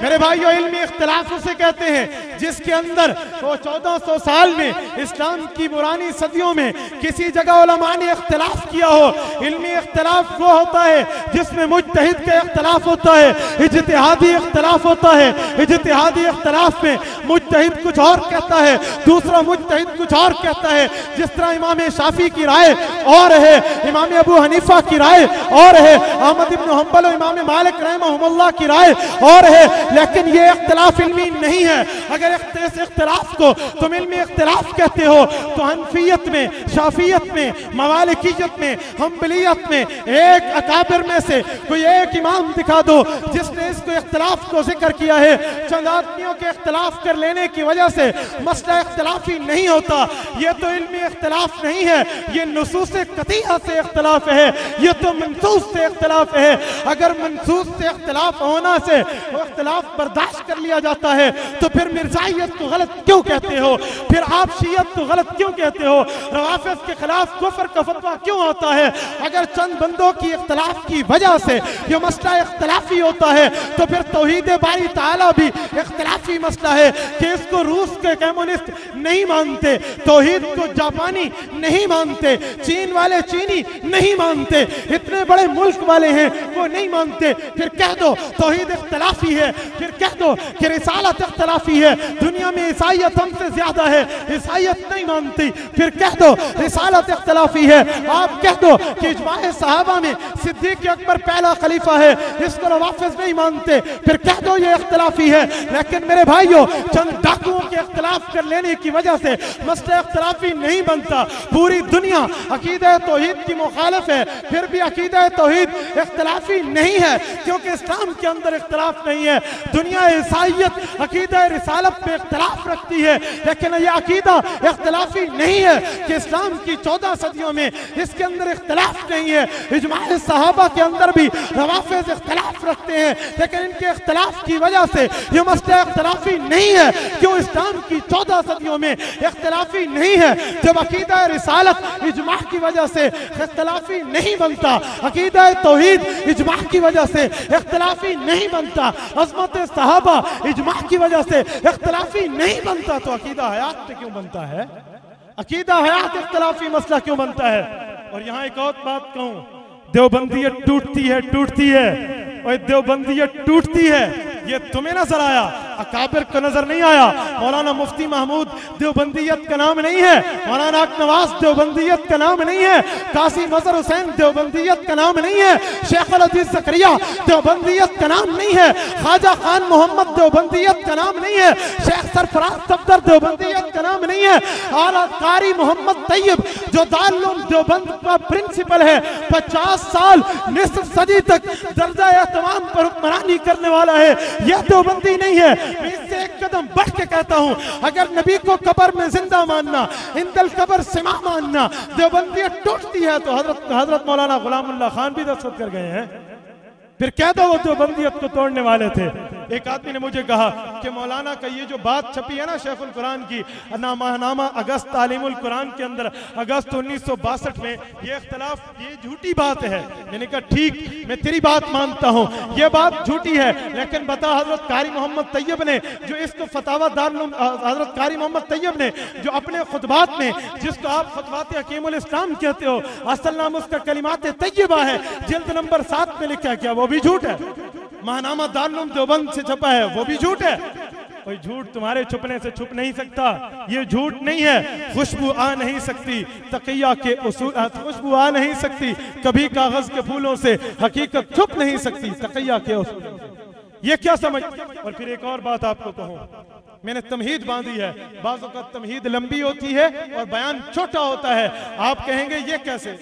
मेरे भाइयों, इल्मी इख्तिलाफ उसे कहते हैं जिसके अंदर वो 1400 साल में इस्लाम की पुरानी सदियों में किसी जगह उलमा ने इख्तिलाफ किया हो। इल्मी इख्तिलाफ वो होता है जिसमें मुज्तहिद का इख्तिलाफ होता है, इज्तिहादी इख्तिलाफ होता है। इज्तिहादी इख्तिलाफ में मुज्तहिद कुछ और कहता है, दूसरा मुज्तहिद कुछ और कहता है। जिस तरह इमाम शाफी की राय और है, इमाम अबू हनीफा की राय और है, अहमद इब्न हंबल और इमाम मालिक रहमहुल्लाह की राय और है, लेकिन ये इख्तिलाफ इल्मी नहीं है। अगर इस इख्तिलाफ को तुम इल्मी इख्तिलाफ कहते हो तो हनफियत में, शाफियत में, मवालिकियत में, हम्बलियत में एक अकाबिर में से कोई एक इमाम दिखा दो जिसने इसको इख्तिलाफ को जिक्र किया है। चंद आदमियों के इख्तिलाफ कर लेने की वजह से मसला इख्तिलाफी नहीं होता। ये तो इल्मी इख्तिलाफ नहीं है, ये नुसूस कतीया से इख्तिलाफ है, ये तो मनसूस से इख्तिलाफ है। अगर मनसूस से इख्तिलाफ होना से वो इख्तिलाफ बर्दाश्त कर लिया जाता है तो फिर मिर्जाइयत को गलत क्यों कहते हो? फिर आप शियत को गलत क्यों कहते हो? रवाफिज के खिलाफ कुफ्र का फतवा क्यों होता है? अगर चंद बंदों की इख्तिलाफ की वजह से ये मसला इख्तिलाफी होता है तो फिर तौहीद बारी ताला भी इख्तिलाफी मसला है कि इसको रूस के कम्युनिस्ट नहीं मानते, तौहीद को जापानी नहीं मानते, चीन वाले चीनी नहीं मानते, इतने बड़े मुल्क वाले हैं वो नहीं मानते। फिर कह दो तौहीद इख्तिलाफी है, फिर कह दो कि रिसालत इख्तिलाफी है। दुनिया में ईसाइयत हमसे ज्यादा है, ईसाइयत नहीं मानती, फिर कह दो रिसालत इख्तिलाफी है। आप कह दो कि इजमाए सहाबा में सिद्दीक अकबर पहला खलीफा है, इसको रवाफिज नहीं मानते, फिर कह दो ये इख्तिलाफी है। लेकिन मेरे भाइयों, चंद डाकुओं के इख्तिलाफ कर लेने की वजह से मसला इख्तिलाफी नहीं बनता। पूरी दुनिया अकीदा तौहीद की मुखालिफ है, फिर भी अकीदा तौहीद इख्तिलाफी नहीं है क्योंकि इस्लाम के अंदर इख्तिलाफ नहीं है। दुनिया ईसाइयत अकीदा रिसालत पे इख्तिलाफ रखती है, लेकिन यह अकीदा इख्तिलाफी नहीं है कि इस्लाम की 14 सदियों में इसके अंदर इख्तिलाफ नहीं है। इजमाए सहाबा के अंदर भी रवाफिज इख्तिलाफ रखते हैं, लेकिन इनके इख्तिलाफ की वजह से यह मसला इख्तिलाफी नहीं है। क्यों? इस्लाम की 14 सदियों में इख्तिलाफी नहीं है। जब अकीदा रिसालत इजमा की वजह से इख्तिलाफी नहीं बनता, अकीदा तौहीद इजमा की वजह से इख्तिलाफी नहीं बनता, अज़मत सहाबा इजमा की वजह से इख्तिलाफी नहीं बनता, तो अकीदा हयात पे क्यों बनता है? अकीदा हयात इख्तिलाफी मसला क्यों बनता है? और यहाँ एक और बात कहूं, देवबंदियत टूटती है, टूटती है, और देवबंदियत टूटती है, ये तुम्हें नजर आया, अकाबिर को नजर नहीं आया। मौलाना मुफ्ती महमूद देवबंदियत का नाम नहीं है, मौलाना नवाज देवबंदियत का नाम नहीं है, कासी मजहर हुसैन देवबंदियत का नाम नहीं है, शेख अल अजीज ज़करिया देवबंदियत का नाम नहीं है, ख्वाजा खान मोहम्मद देवबंदियत का नाम नहीं है, शेख सरफराज सफदर देवबंदियत का नाम नहीं है, आला कारी मोहम्मद तैयब जो दारुल उलूम देवबंद का प्रिंसिपल है, 50 साल निस्फ सदी तक दर्जा तमाम पर हुक्मरानी करने वाला है, यह देवबंदी नहीं है। मैं इससे एक कदम बढ़ के कहता हूं, अगर नबी को कब्र में जिंदा मानना, इंदल कब्र सिमा मानना देवबंदियत टूटती है तो हजरत मौलाना गुलामुल्लाह खान भी दस्तखत कर गए हैं। फिर कह दो वो देवबंदियत को तोड़ने वाले थे। एक आदमी ने मुझे कहा कि मौलाना का ये जो बात छपी है ना शेखुल कुरान की, नामा अगस्त तालीमुल कुरान के अंदर अगस्त 1962 में, ये इख्तिलाफ, ये झूठी बात है। मैंने कहा ठीक, मैं तेरी बात मानता हूँ, ये बात झूठी है, लेकिन बता हजरत कारी मोहम्मद तैयब ने जो इसको फतावा दारुल, हजरत कारी मोहम्मद तैयब ने जो अपने खुतबात में, जिसको आप खुतबात हकीमुल इस्लाम कहते हो, असल नाम उसका कलिमात तैयबा है, जिल्द नंबर 7 में लिखा है, क्या वो भी झूठ है? महानामा दारुल उलूम देवबंद से छपा है, वो भी झूठ है। कोई झूठ तुम्हारे छुपने से छुप नहीं सकता, ये झूठ नहीं है। खुशबू आ नहीं सकती तकिया के उसूल, खुशबू आ नहीं सकती कभी कागज के फूलों से, हकीकत छुप नहीं सकती तकिया के उसूल। ये क्या समझ? और फिर एक और बात आपको कहूं, मैंने तमहीद बांधी है, बाज़ों का तमहीद लंबी होती है और बयान छोटा होता है। आप कहेंगे ये कैसे?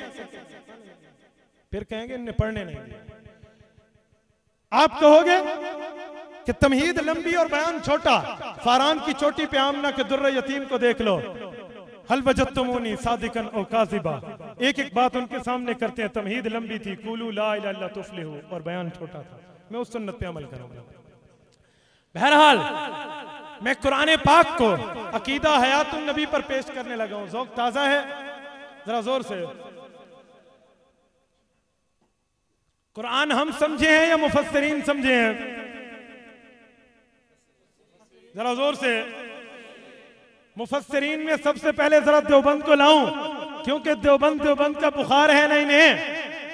फिर कहेंगे इन्हें पढ़ने नहीं दिया। आप कहोगे कि तमहीद लंबी और बयान छोटा, फारान की चोटी पे आमना के दुर्र यतीम को देख लो, हल वजदतुमूनी सादिकन ओ काज़िबा, एक एक बात उनके सामने करते हैं। तमहीद लंबी थी, कुलू ला इलाहा इल्लल्लाह तुफ्लिहू, और बयान छोटा था। मैं उस सुन्नत पे अमल करूंगा। बहरहाल मैं कुरान पाक को अकीदा हयातुन नबी पर पेश करने लगा हूं। ज़ौक़ ताज़ा है, जरा जोर से। कुरान हम समझे हैं या मुफस्सिरीन समझे हैं? जरा जोर से। मुफस्सिरीन में सबसे पहले जरा देवबंद को लाऊं, क्योंकि देवबंद का बुखार है ना इन्हें।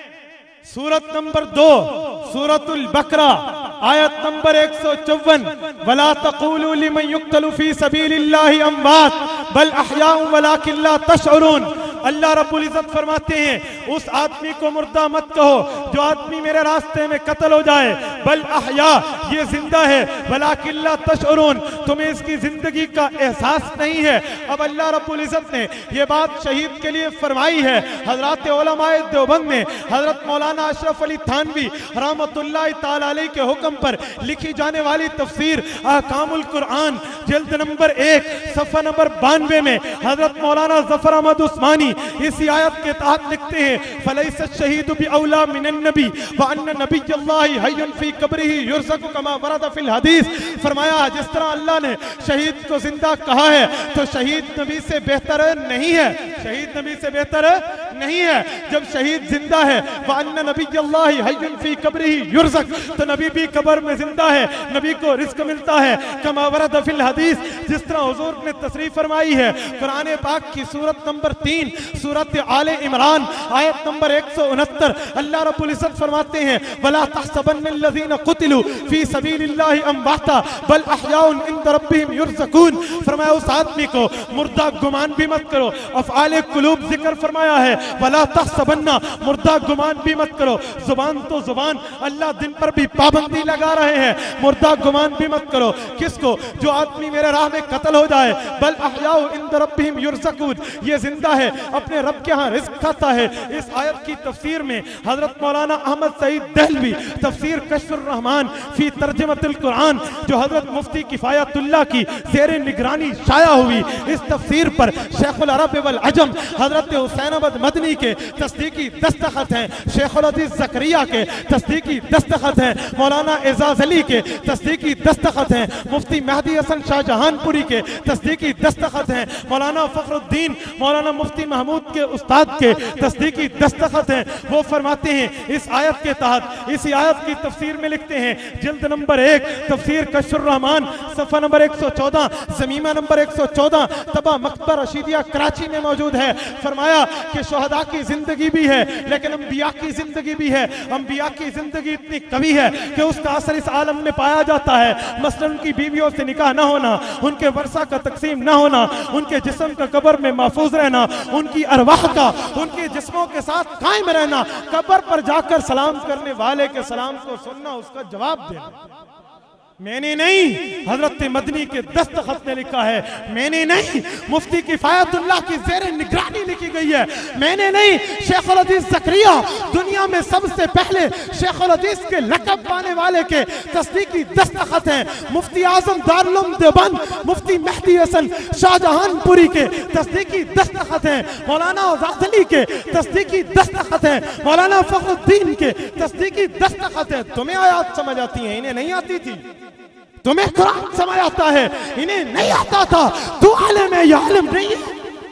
सूरत नंबर 2 सूरतुल बकरा आयत नंबर 154, वला तक़ूलू लिमन युक़्तलू फ़ी सबीलिल्लाहि अमवात बल अहयाउन वलाकिन ला तशउरून। अल्लाह रब्बुल इज़्ज़त फरमाते हैं उस आदमी को मुर्दा मत कहो जो आदमी मेरे रास्ते में कत्ल हो जाए, बल अहया ये जिंदा है, वलाकिन ला तशउरून तुम्हें इसकी जिंदगी का एहसास नहीं है। अब अल्लाह रब्बुल इज़्ज़त ने ये बात शहीद के लिए फरमाई है। हज़रात उलमाए देवबंद ने हज़रत मौलाना अशरफ अली थानवी रहमतुल्लाहि तआला अलैहि के हुक्म पर लिखी जाने वाली तफसीर अहकामुल कुरान जिल्द नंबर 1 सफ़ा नंबर 92 में हज़रत मौलाना ज़फ़र अहमद उस्मानी इसी आयत के तहत लिखते हैं फलैस शहीद बि औला मिनन नबी व अन्न नबिय्युल्लाहि हय्युन फी कब्रिही युरज़क़ु कमा वरद फिल हदीस। फरमाया जिस तरह अल्लाह ने शहीद को जिंदा कहा है तो शहीद नबी से बेहतर नहीं है, शहीद नबी से बेहतर नहीं है। जब शहीद जिंदा है व अन्न नबिय्युल्लाहि हय्युन फी कब्रिही युरज़क़ तो नबी भी कब्र में जिंदा है, नबी को रिज़्क़ मिलता है। कमा वरद फिल हदीस जिस तरह हुजूर ने तशरीफ फरमाई है कुरान पाक की सूरत नंबर 3 सूरत आले इमरान आयत नंबर 169 अल्लाह रब्बुल इज़्ज़त फरमाते हैं वला तहसबन्नल्लज़ीना क़ुतिलू फ़ी सबीलिल्लाहि अमवाता बल अहयाउन इंद रब्बिहिम युरज़क़ून। फरमाया उस आदमी को मुर्दा गुमान भी मत करो। अफ़आले कुलूब जिक्र फरमाया है वला तहसबन्ना मुर्दा गुमान भी मत करो। जुबान तो जुबान अल्लाह दिन पर भी पाबंदी लगा रहे हैं, मुर्दा गुमान भी मत करो। किसको? जो आदमी मेरे राह में कत्ल हो जाए। बल अहयाउ इंद रब्बिहिम युरज़क़ून ये जिंदा है, अपने रब के यहाँ रिज़्क़ खाता है। इस आयत की तफसीर में हजरत मौलाना अहमद सईद दहलवी तफसीर कश्फुर रहमान फी तर्जुमतुल कुरान जो हजरत मुफ्ती किफायतुल्लाह की ज़ेरे निगरानी शाया हुई, इस तफसीर पर शेखुल अरब वल अजम हजरत हुसैन अहमद मदनी के तस्दीकी दस्तखत हैं, शेखुल अज़ीज़ ज़करिया के तस्दीकी दस्तखत हैं, मौलाना एजाज अली के तस्दीकी दस्तखत हैं, मुफ्ती मेहदी हसन शाहजहानपुरी के तस्दीकी दस्तखत हैं, मौलाना फ़खरुद्दीन मौलाना मुफ्ती महमूद के उस्ताद के तस्दीकी दस्तखत हैं। वो फरमाते हैं इस आयत के तहत, इसी आयत की तफसीर में लिखते हैं जिल्द नंबर 1 तफसीर कश्फुर रहमान सफ़ा नंबर 114 ज़मीमा नंबर 114 तबा मकबर रशीदिया कराची में मौजूद है। फरमाया कि शोहदा की जिंदगी भी है लेकिन अंबिया की जिंदगी भी है। अंबिया की जिंदगी इतनी कवी है कि उसका असर इस आलम में पाया जाता है। मसलन उनकी बीवियों से निकाह न होना, उनके वर्षा का तकसीम न होना, उनके जिस्म का कब्र में महफूज रहना, उनकी अरवाह का उनके जिस्मों के साथ कायम रहना, कब्र पर जाकर सलाम करने वाले के सलाम को सुनना, उसका जवाब देना। मैंने नहीं, हजरत मदनी के दस्तखत ने लिखा है, मैंने नहीं, मुफ्ती किफायतुल्लाह की ज़ेरे निगरानी लिखी गई है, मैंने नहीं, शेखुल अज़ीज़ ज़करिया दुनिया में सबसे पहले शेखुल अज़ीज़ के लक़ब पाने वाले के तस्दीकी दस्तखत हैं, मुफ्ती आज़म दारुल उलूम देवबंद मुफ्ती मेहदी हसन शाहजहानपुरी के तस्दीकी दस्तखत हैं, मौलाना एजाज अली के तस्दीकी दस्तखत हैं, मौलाना फ़खरुद्दीन के तस्दीकी दस्तखत हैं। तुम्हें आयात समझ आती हैं, इन्हें नहीं आती थी। तुम्हें कुरान समझ आता है, इन्हें नहीं आता था। तू आलिम है, या आलिम नहीं है।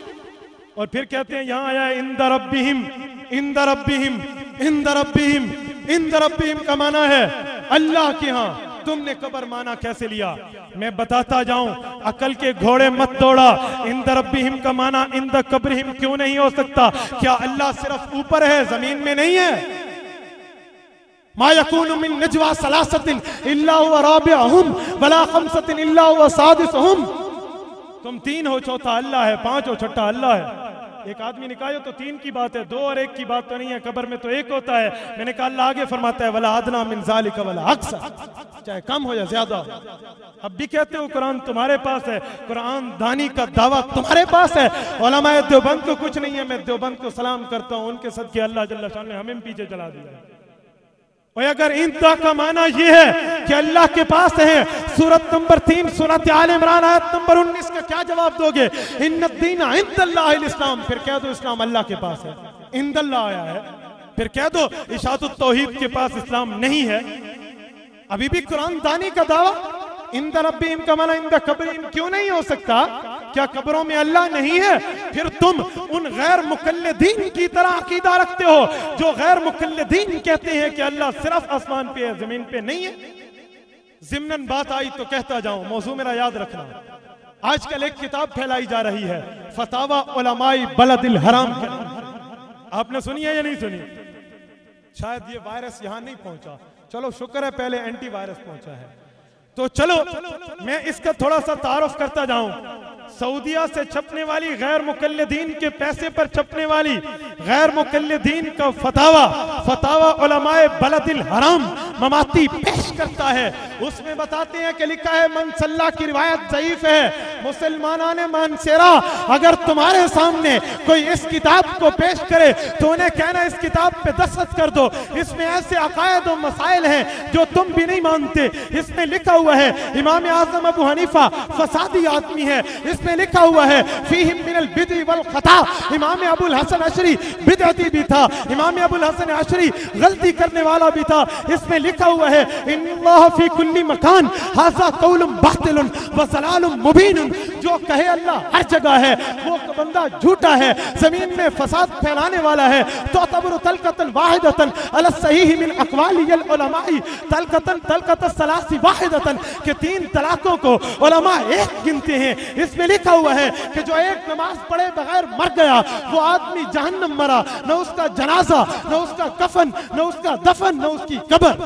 और फिर कहते हैं यहाँ आया इंद रब्बिहिम, इंद रब्बिहिम, इंद रब्बिहिम, इंद रब्बिहिम का माना है अल्लाह के यहाँ। तुमने कब्र माना कैसे लिया? मैं बताता जाऊं, अकल के घोड़े मत दौड़ा। इंद रब्बिहिम का माना इंद कब्रिहिम क्यों नहीं हो सकता? क्या अल्लाह सिर्फ ऊपर है, जमीन में नहीं है? मा यकूनु मिन नजवा सलासतिन इल्ला हुवा राबिअहुम वला खमसतिन इल्ला हुवा सादिसुहुम। तुम 3 हो, चौथा अल्लाह है, 5 हो, छठा अल्लाह है। एक आदमी ने कहा तो 3 की बात है, 2 और 1 की बात तो नहीं है, कब्र में तो 1 होता है। मैंने कहा अल्लाह आगे फरमाता है वला अदना मिन ज़ालिका वला अक्सर, चाहे कम हो या ज्यादा। अब भी कहते हो कुरान तुम्हारे पास है, कुरान दानी का दावा तुम्हारे पास है। उलमाए देवबंद को कुछ नहीं है। मैं देवबंद को सलाम करता हूँ, उनके सदके अल्लाह जल्ल शान ने हमें पीछे चला दिया। और अगर इंदा का माना यह है कि अल्लाह के पास है, सूरत नंबर 3 सूरत आल इमरान आयत नंबर 19 का क्या जवाब दोगे? इन्नद्दीन इंदल्लाहिल इस्लाम। फिर कह दो इस्लाम अल्लाह के पास है, इंदल्लाह आया है। फिर कह दो इशाअतुत तौहीद के पास इस्लाम नहीं है। अभी भी कुरान दानी का दावा इंद रब्बिहिम का माना इंद कब्रिहिम क्यों नहीं हो सकता? क्या कब्रों में अल्लाह नहीं है? फिर तुम उन गैर मुकल्लिदीन की तरह अकीदा रखते हो जो गैर मुकल्लिदीन कहते हैं कि अल्लाह सिर्फ आसमान पे है, जमीन पे नहीं है। ज़िम्नन बात आई तो कहता जाऊं, मौजू मेरा याद रखना। आजकल एक किताब फैलाई जा रही है, फतावा उलमाए बलदिल हराम। आपने सुनी है या नहीं सुनी? शायद ये वायरस यहां नहीं पहुंचा, चलो शुक्र है पहले एंटी वायरस पहुंचा है। तो चलो मैं इसका थोड़ा सा तारुफ करता जाऊं। सऊदिया से छपने वाली गैर मुकल्लिदीन के पैसे पर छपने वाली गैर मुकल्लिदीन का फतावा उलमाए बलदिल हराम ममाती पेश करता है। उसमें बताते हैं कि लिखा है मन सल्ला की रिवायत ज़ईफ है, मुसलमानाने मानसेरा। अगर तुम्हारे सामने कोई इस किताब को पेश करे तो उन्हें कहना इस किताब पे दस्तखत कर दो, इसमें ऐसे अकायद और मसाइल हैं जो तुम भी नहीं मानते। इसमें लिखा हुआ है इमाम आज़म अबू हनीफा फसादी आदमी है, इसमें लिखा हुआ है फीहिम मिनल बिदई वल खता। इमाम अबुल हसन अशरी बिदअती भी था, इमाम अबुल हसन अशरी गलती करने वाला भी था। इसमें लिखा हुआ है इन्नल्लाह फी कुल्ली मकान हाज़ा कौलुम बातिलुन व ज़लालुम मुबीनुन। जो कहे अल्लाह हर जगह है वो बंदा झूठा है, जमीन में फसाद फैलाने वाला है। तो तबरु तलकतन वाहिदतन अला सहीह मिन अक़वालिल उलमाई तलकत सलासी वाहिदतन के 3 तलाकों को उलमा एक गिनते हैं। इसमें लिखा हुआ है कि जो एक नमाज पढ़े बगैर मर गया वो आदमी जहन्नम मरा, न उसका जनाजा, न उसका कफन, न उसका दफन, न उसकी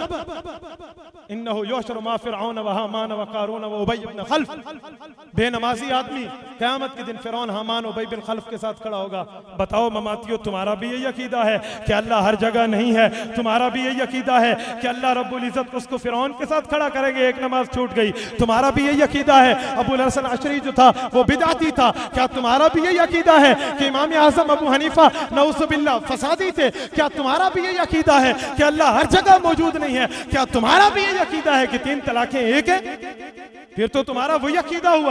कब्र। इन्नहु युहशरु मा फिरऔन व हामान व कारून व उबय इब्न खल्फ। बेनमाजी आदमी क़यामत के दिन फिरौन, हामान, उबय बिन खल्फ के साथ खड़ा होगा। बताओ ममातियों, तुम्हारा भी यही अकीदा है कि अल्लाह हर जगह नहीं है? तुम्हारा भी यही अकीदा है कि अल्लाह रब्बुल इज्जत उसको फिरौन के साथ खड़ा करेंगे, एक नमाज छूट गई? तुम्हारा भी यही अकीदा है अबुल हसन अशरी जो था वो बिदअती था? क्या तुम्हारा भी यही अकीदा है कि इमाम आज़म अबू हनीफा नऊज़ुबिल्लाह फसादी थे? क्या तुम्हारा भी यही अकीदा है कि अल्लाह हर जगह मौजूद नहीं है? क्या तुम्हारा भी यही अकीदा है कि 3 तलाकें एक है? फिर तो तुम्हारा वही अकीदा हुआ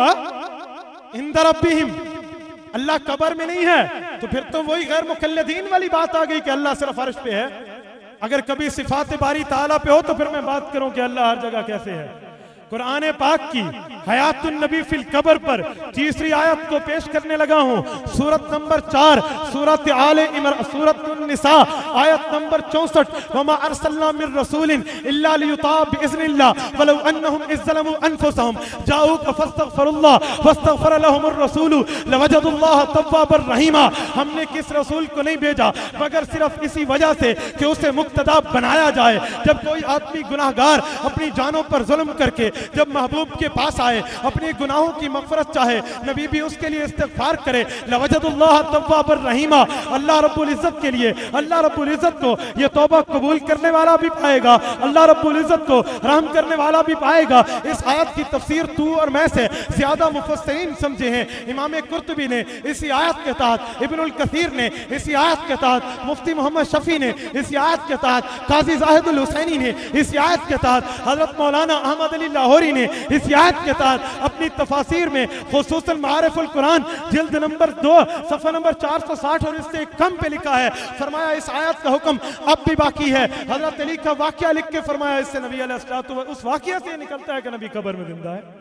इंद रब्बिहिम, अल्लाह कब्र में नहीं है। तो फिर तो वही गैर मुकल्लिदीन वाली बात आ गई कि अल्लाह सिर्फ अर्श पे है। अगर कभी सिफात बारी ताला पे हो तो फिर मैं बात करूं कि अल्लाह हर जगह कैसे है। कुरान पाक की हयातुन नबी फिल कब्र पर 3री आयत को पेश करने लगा हूं। सूरत नंबर 4 सूरत आले इमरान सूरत निसा आयत नंबर 64 वमा अरसलना मिर रसूलिन इल्ला लियुता बिइज़्निल्लाह वलौ अन्नहुम इज़्ज़लमू अनफुसहुम जाऊक फस्तगफिरुल्लाह वस्तगफर लहुमुर रसूल लवजदुल्लाह तव्वाबर रहीमा। हमने किस रसूल को नहीं भेजा मगर सिर्फ इसी वजह से कि उसे मुक्तदा बनाया जाए। जब कोई आदमी गुनाहगार अपनी जानों पर जुल्म करके जब महबूब के पास आए, अपने गुनाहों की मग़फ़िरत चाहे, नबी भी उसके लिए इस्तिग़फ़ार करे, लवजदुल्लाह तव्वाबर रहीमा। अल्लाह रब्बुल इज़्ज़त के लिए, अल्लाह रब्बुल इज़्ज़त को ये तौबा कबूल करने वाला भी पाएगा, अल्लाह रब्बुल इज़्ज़त को रहम करने वाला भी पाएगा। इस आयत की तफसीर तू और मैं से ज़्यादा मुफस्सिरीन समझे हैं। इमाम कुर्तुबी ने इसी आयत के तहत, इब्नुल कसीर ने इसी आयत के तहत, मुफ्ती मोहम्मद शफी ने इसी आयत के तहत, काज़ी ज़ाहिदुल हुसैनी ने इसी आयत के तहत, हज़रत मौलाना अहमद अली लाहौरी ने इस आयत के तहत अपनी तफासीर में खुसूसन मारिफुल कुरान जिल्द नंबर 2 सफ़ा नंबर 460 और इससे कम पे लिखा है। फरमाया इस आयत का हुक्म अब भी बाकी है। हज़रत अली का वाक़या लिख के फरमाया इससे नबी अलैहिस्सलातु उस वाक़या से निकलता है कि नबी कब्र में जिंदा है।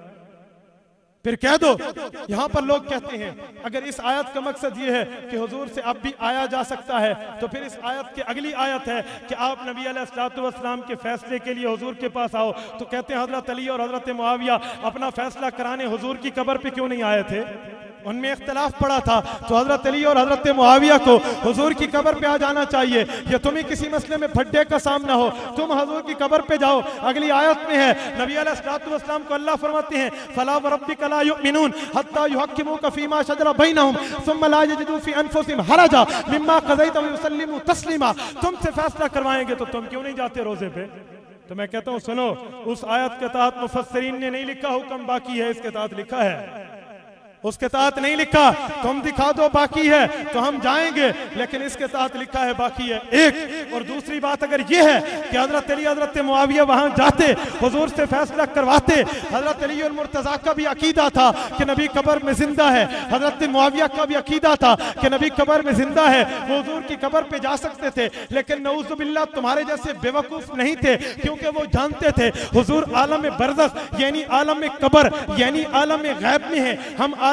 फिर कह दो, यहां पर लोग कहते हैं अगर इस आयत का मकसद ये है कि हुजूर से अब भी आया जा सकता है तो फिर इस आयत की अगली आयत है कि आप नबी अलैहिस्सलातु वस्सलाम के फैसले के लिए हुजूर के पास आओ। तो कहते हैं हजरत अली और हजरत मुआविया अपना फैसला कराने हुजूर की कब्र पे क्यों नहीं आए थे? उनमें इख्तलाफ पड़ा था तो हजरत अली और हजरत मुआविया को हुजूर की कब्र पे आ जाना चाहिए। या तुम्हें किसी मसले में फड्डे का सामना हो, तुम हुजूर की कब्र पे जाओ। अगली आयत में है नबी अलैहिस्सलातु वस्सलाम को अल्लाह फरमाते हैं फला व रब्बिका ला युमिनून हत्ता युहक्किमूका फीमा शजरा बैनहुम सुम्मा ला यजिदू फी अनफुसिहिम हरजा मिम्मा क़ज़ैता व युसल्लिमू तस्लीमा। तुमसे फैसला करवाएंगे तो तुम क्यों नहीं जाते रोजे पे? तो मैं कहता हूँ सुनो, उस आयत के तहत मुफस्सिरीन ने नहीं लिखा हुक्म बाकी है, इसके तहत लिखा है। उसके तहत नहीं लिखा तुम दिखा दो बाकी है तो हम जाएंगे, लेकिन इसके तहत लिखा है बाकी है। एक और दूसरी बात अगर ये है कि हजरत अली हजरत मुआविया वहां जाते, हुजूर से फैसला करवाते। हजरत अली और मुर्तजा का भी अकीदा था कि नबी कब्र में जिंदा है, हजरत मुआविया का भी अकीदा था कि नबी कब्र में जिंदा है, वो हुजूर की कब्र पे जा सकते थे। लेकिन नऊज़ुबिल्लाह तुम्हारे जैसे बेवकूफ नहीं थे, क्योंकि वो जानते थे हुजूर आलम बरज़ख यानी आलम कब्र यानी आलम गैब में है, हम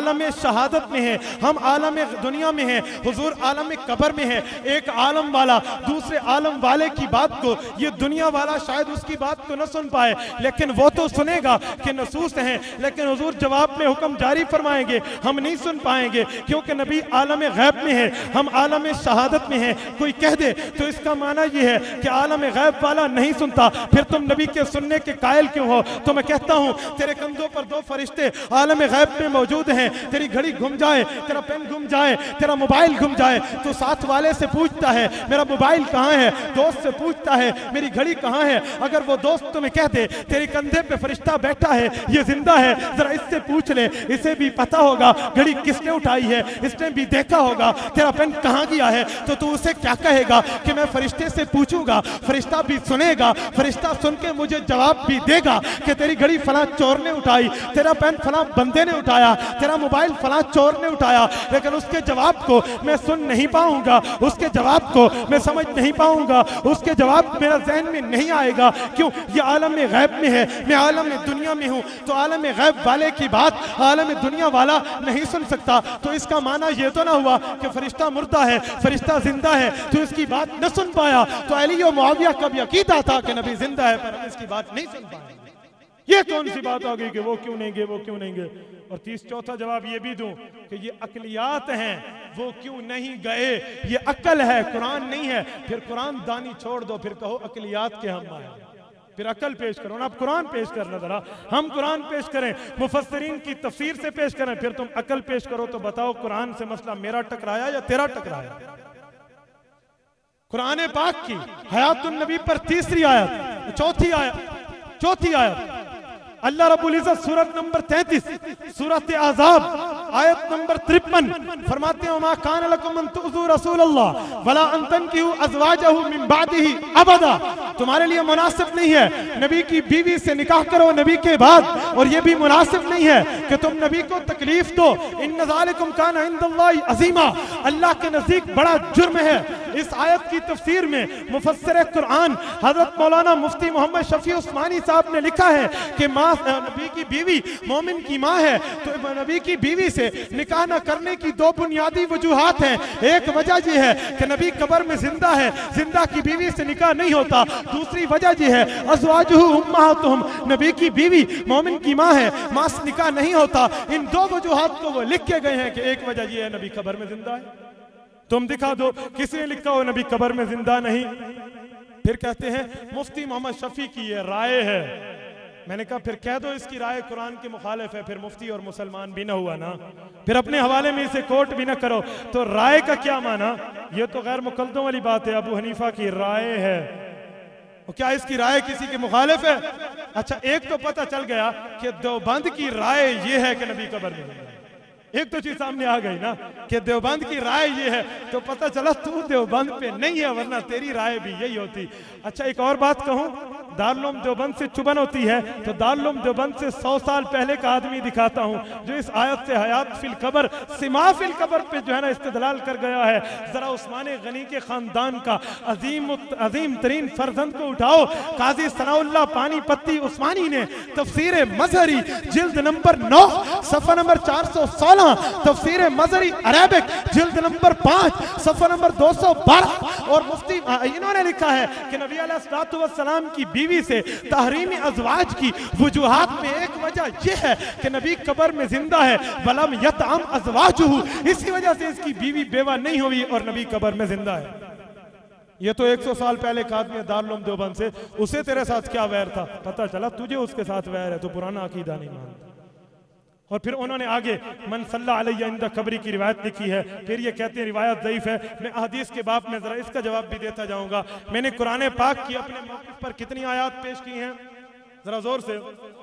आलम शहादत में है, हम आलम दुनिया में हैं, हुजूर आलम कब्र में है। एक आलम वाला दूसरे आलम वाले की बात को ये दुनिया वाला शायद उसकी बात को न सुन पाए, लेकिन वो तो सुनेगा कि नसूस हैं, लेकिन हुजूर जवाब में हुक्म जारी फरमाएंगे, हम नहीं सुन पाएंगे क्योंकि नबी आलम गैब में है, हम आलम शहादत में हैं। कोई कह दे तो इसका माना यह है कि आलम गैब वाला नहीं सुनता, फिर तुम नबी के सुनने के कायल क्यों हो? तो मैं कहता हूं तेरे कंधों पर दो फरिश्ते आलम गैब में मौजूद हैं, तेरी घड़ी घूम जाए, तेरा पेन घूम जाए, तेरा मोबाइल घूम जाए, तो साथ वाले से पूछता है मेरा मोबाइल कहाँ है, दोस्त से पूछता है मेरी घड़ी कहाँ है। अगर वो दोस्त तुम्हें कह दे तेरे कंधे पे फरिश्ता बैठा है, ये जिंदा है, जरा इससे पूछ ले, इसे भी पता होगा घड़ी किसने उठाई है, इसने भी देखा होगा तेरा पेन कहाँ गया है, तो तू उसे क्या कहेगा कि मैं फरिश्ते से पूछूंगा, फरिश्ता भी सुनेगा, फरिश्ता सुन के मुझे जवाब भी देगा कि तेरी घड़ी फलां चोर ने उठाई, तेरा पेन फलां बंदे ने उठाया, तेरा मोबाइल फलां चोर ने उठाया, लेकिन उसके जवाब को मैं सुन नहीं पाऊंगा, उसके जवाब को मैं समझ नहीं पाऊंगा, उसके जवाब मेरा ज़हन में नहीं आएगा। क्यों? ये आलम गैब में है, मैं आलम दुनिया में हूँ, तो आलम गैब वाले की बात आलम दुनिया वाला नहीं सुन सकता। तो इसका माना ये तो ना हुआ कि फरिश्ता मुर्दा है, फरिश्ता जिंदा है, तो इसकी बात न सुन पाया। तो अली और मुआविया का भी अकीदा था कि नबी जिंदा है, पर इसकी बात नहीं सुन पाए। ये कौन सी बात आ गई कि वो क्यों नहीं गए, वो क्यों नहीं गए? और चौथा जवाब ये भी दूं कि ये अकलियात हैं, वो क्यों नहीं गए, ये अकल है, कुरान नहीं है। फिर कुरान दानी छोड़ दो, फिर कहो अकलियात के हम आए, फिर अकल पेश करो ना। आप कुरान पेश करना, जरा हम कुरान पेश करें, मुफस्सिरीन की तफसीर से पेश करें, फिर तुम अकल पेश करो। तो बताओ कुरान से मसला मेरा टकराया या तेरा टकराया? कुरान पाक की हयातुन नबी पर तीसरी आयत, चौथी आयत, अल्लाह रब्बुल इज्जत सूरत नंबर 33 सूरत आज़ाब आयत नंबर 53 फरमाते हैं मा कान लकुम अन तुज़ू रसूलल्लाह वला अन तनकिहू अज़वाजहू मिन बादिही अबदा। तुम्हारे लिए मुनासिब नहीं है नबी की बीवी से निकाह करो नबी के बाद, और ये भी मुनासिब नहीं है कि तुम नबी को तकलीफ दो। इन्न ज़ालिकुम कान इंदल्लाहि अज़ीमा, अल्लाह के नजदीक बड़ा जुर्म है। इस आयत की तफसीर में मुफस्सिर कुरान हजरत मौलाना मुफ्ती मोहम्मद शफी उस्मानी साहब ने लिखा है कि माँ नबी की बीवी मोमिन की माँ है, तो नबी की बीवी से निकाह न करने की दो बुनियादी वजूहात हैं। एक वजह यह है कि नबी कब्र में जिंदा है, जिंदा की बीवी से निकाह नहीं होता। दूसरी वजह यह है अज़वाजुहु उम्महातुहुम, नबी की बीवी मोमिन की माँ है, माँ से निकाह नहीं होता। इन दो वजूहात को वो लिख के गए हैं कि एक वजह यह है नबी कब्र में जिंदा है। तुम दिखा दो किसने लिखा हो नबी कब्र में जिंदा नहीं। फिर कहते हैं मुफ्ती मोहम्मद शफी की ये राय है। मैंने कहा फिर कह दो इसकी राय कुरान के मुखालिफ है, फिर मुफ्ती और मुसलमान भी ना हुआ ना, फिर अपने हवाले में इसे कोट भी ना करो। तो राय का क्या माना? ये तो गैर मुकल्दम वाली बात है, अबू हनीफा की राय है। और क्या इसकी राय किसी के मुखालिफ है? अच्छा, एक तो पता चल गया कि देवबंद की राय ये है कि नबी कब्र में है। एक तो चीज सामने आ गई ना कि देवबंद की राय ये है, तो पता चला तू देवबंद पे नहीं है, वरना तेरी राय भी यही होती। अच्छा, एक और बात कहूं, दारुल उलूम देवबंद से चुभन होती है, तो दारुल उलूम देवबंद से 100 साल पहले का आदमी दिखाता हूं जो इस आयत से हयात फिल कब्र सिमा फिल कब्र पे जो है ना इस्तेदलाल कर गया है। जरा उस्मान गनी के खानदान का अजीम तरीन फर्जंद को उठाओ, काजी सनाउल्लाह पानीपत्ती उस्मानी ने तफसीर मजहरी जिल्द नंबर 9 सफा नंबर 416, तफसीर मजहरी अरेबिक जिल्द नंबर 5 सफा नंबर 212, और मुफ्ती इन्होंने लिखा है कि नबी अलैहिस्सलातु वस्सलाम की बीवी से तहरीमी अज़वाज की वजूहात में एक वजह यह है कि नबी कब्र में जिंदा है, वलम यतअम अज़वाजुहु, इसी वजह से इसकी बीवी बेवा नहीं हुई और नबी कब्र में जिंदा है। ये तो 100 साल पहले का आदमी दारुल उलूम देवबंद से, उसे तेरे साथ क्या वैर था? पता चला तुझे उसके साथ वैर है, तो पुराना अकीदा नहीं मानता। और फिर उन्होंने आगे मन सल्ला अलैहि इंदा कब्री की रिवायत लिखी है। फिर ये कहते हैं रिवायत ज़ईफ है। मैं अहदीस के बाब में जरा इसका जवाब भी देता जाऊंगा। मैंने कुरान पाक की अपने मौक़िफ़ पर कितनी आयत पेश की हैं, जरा जोर से।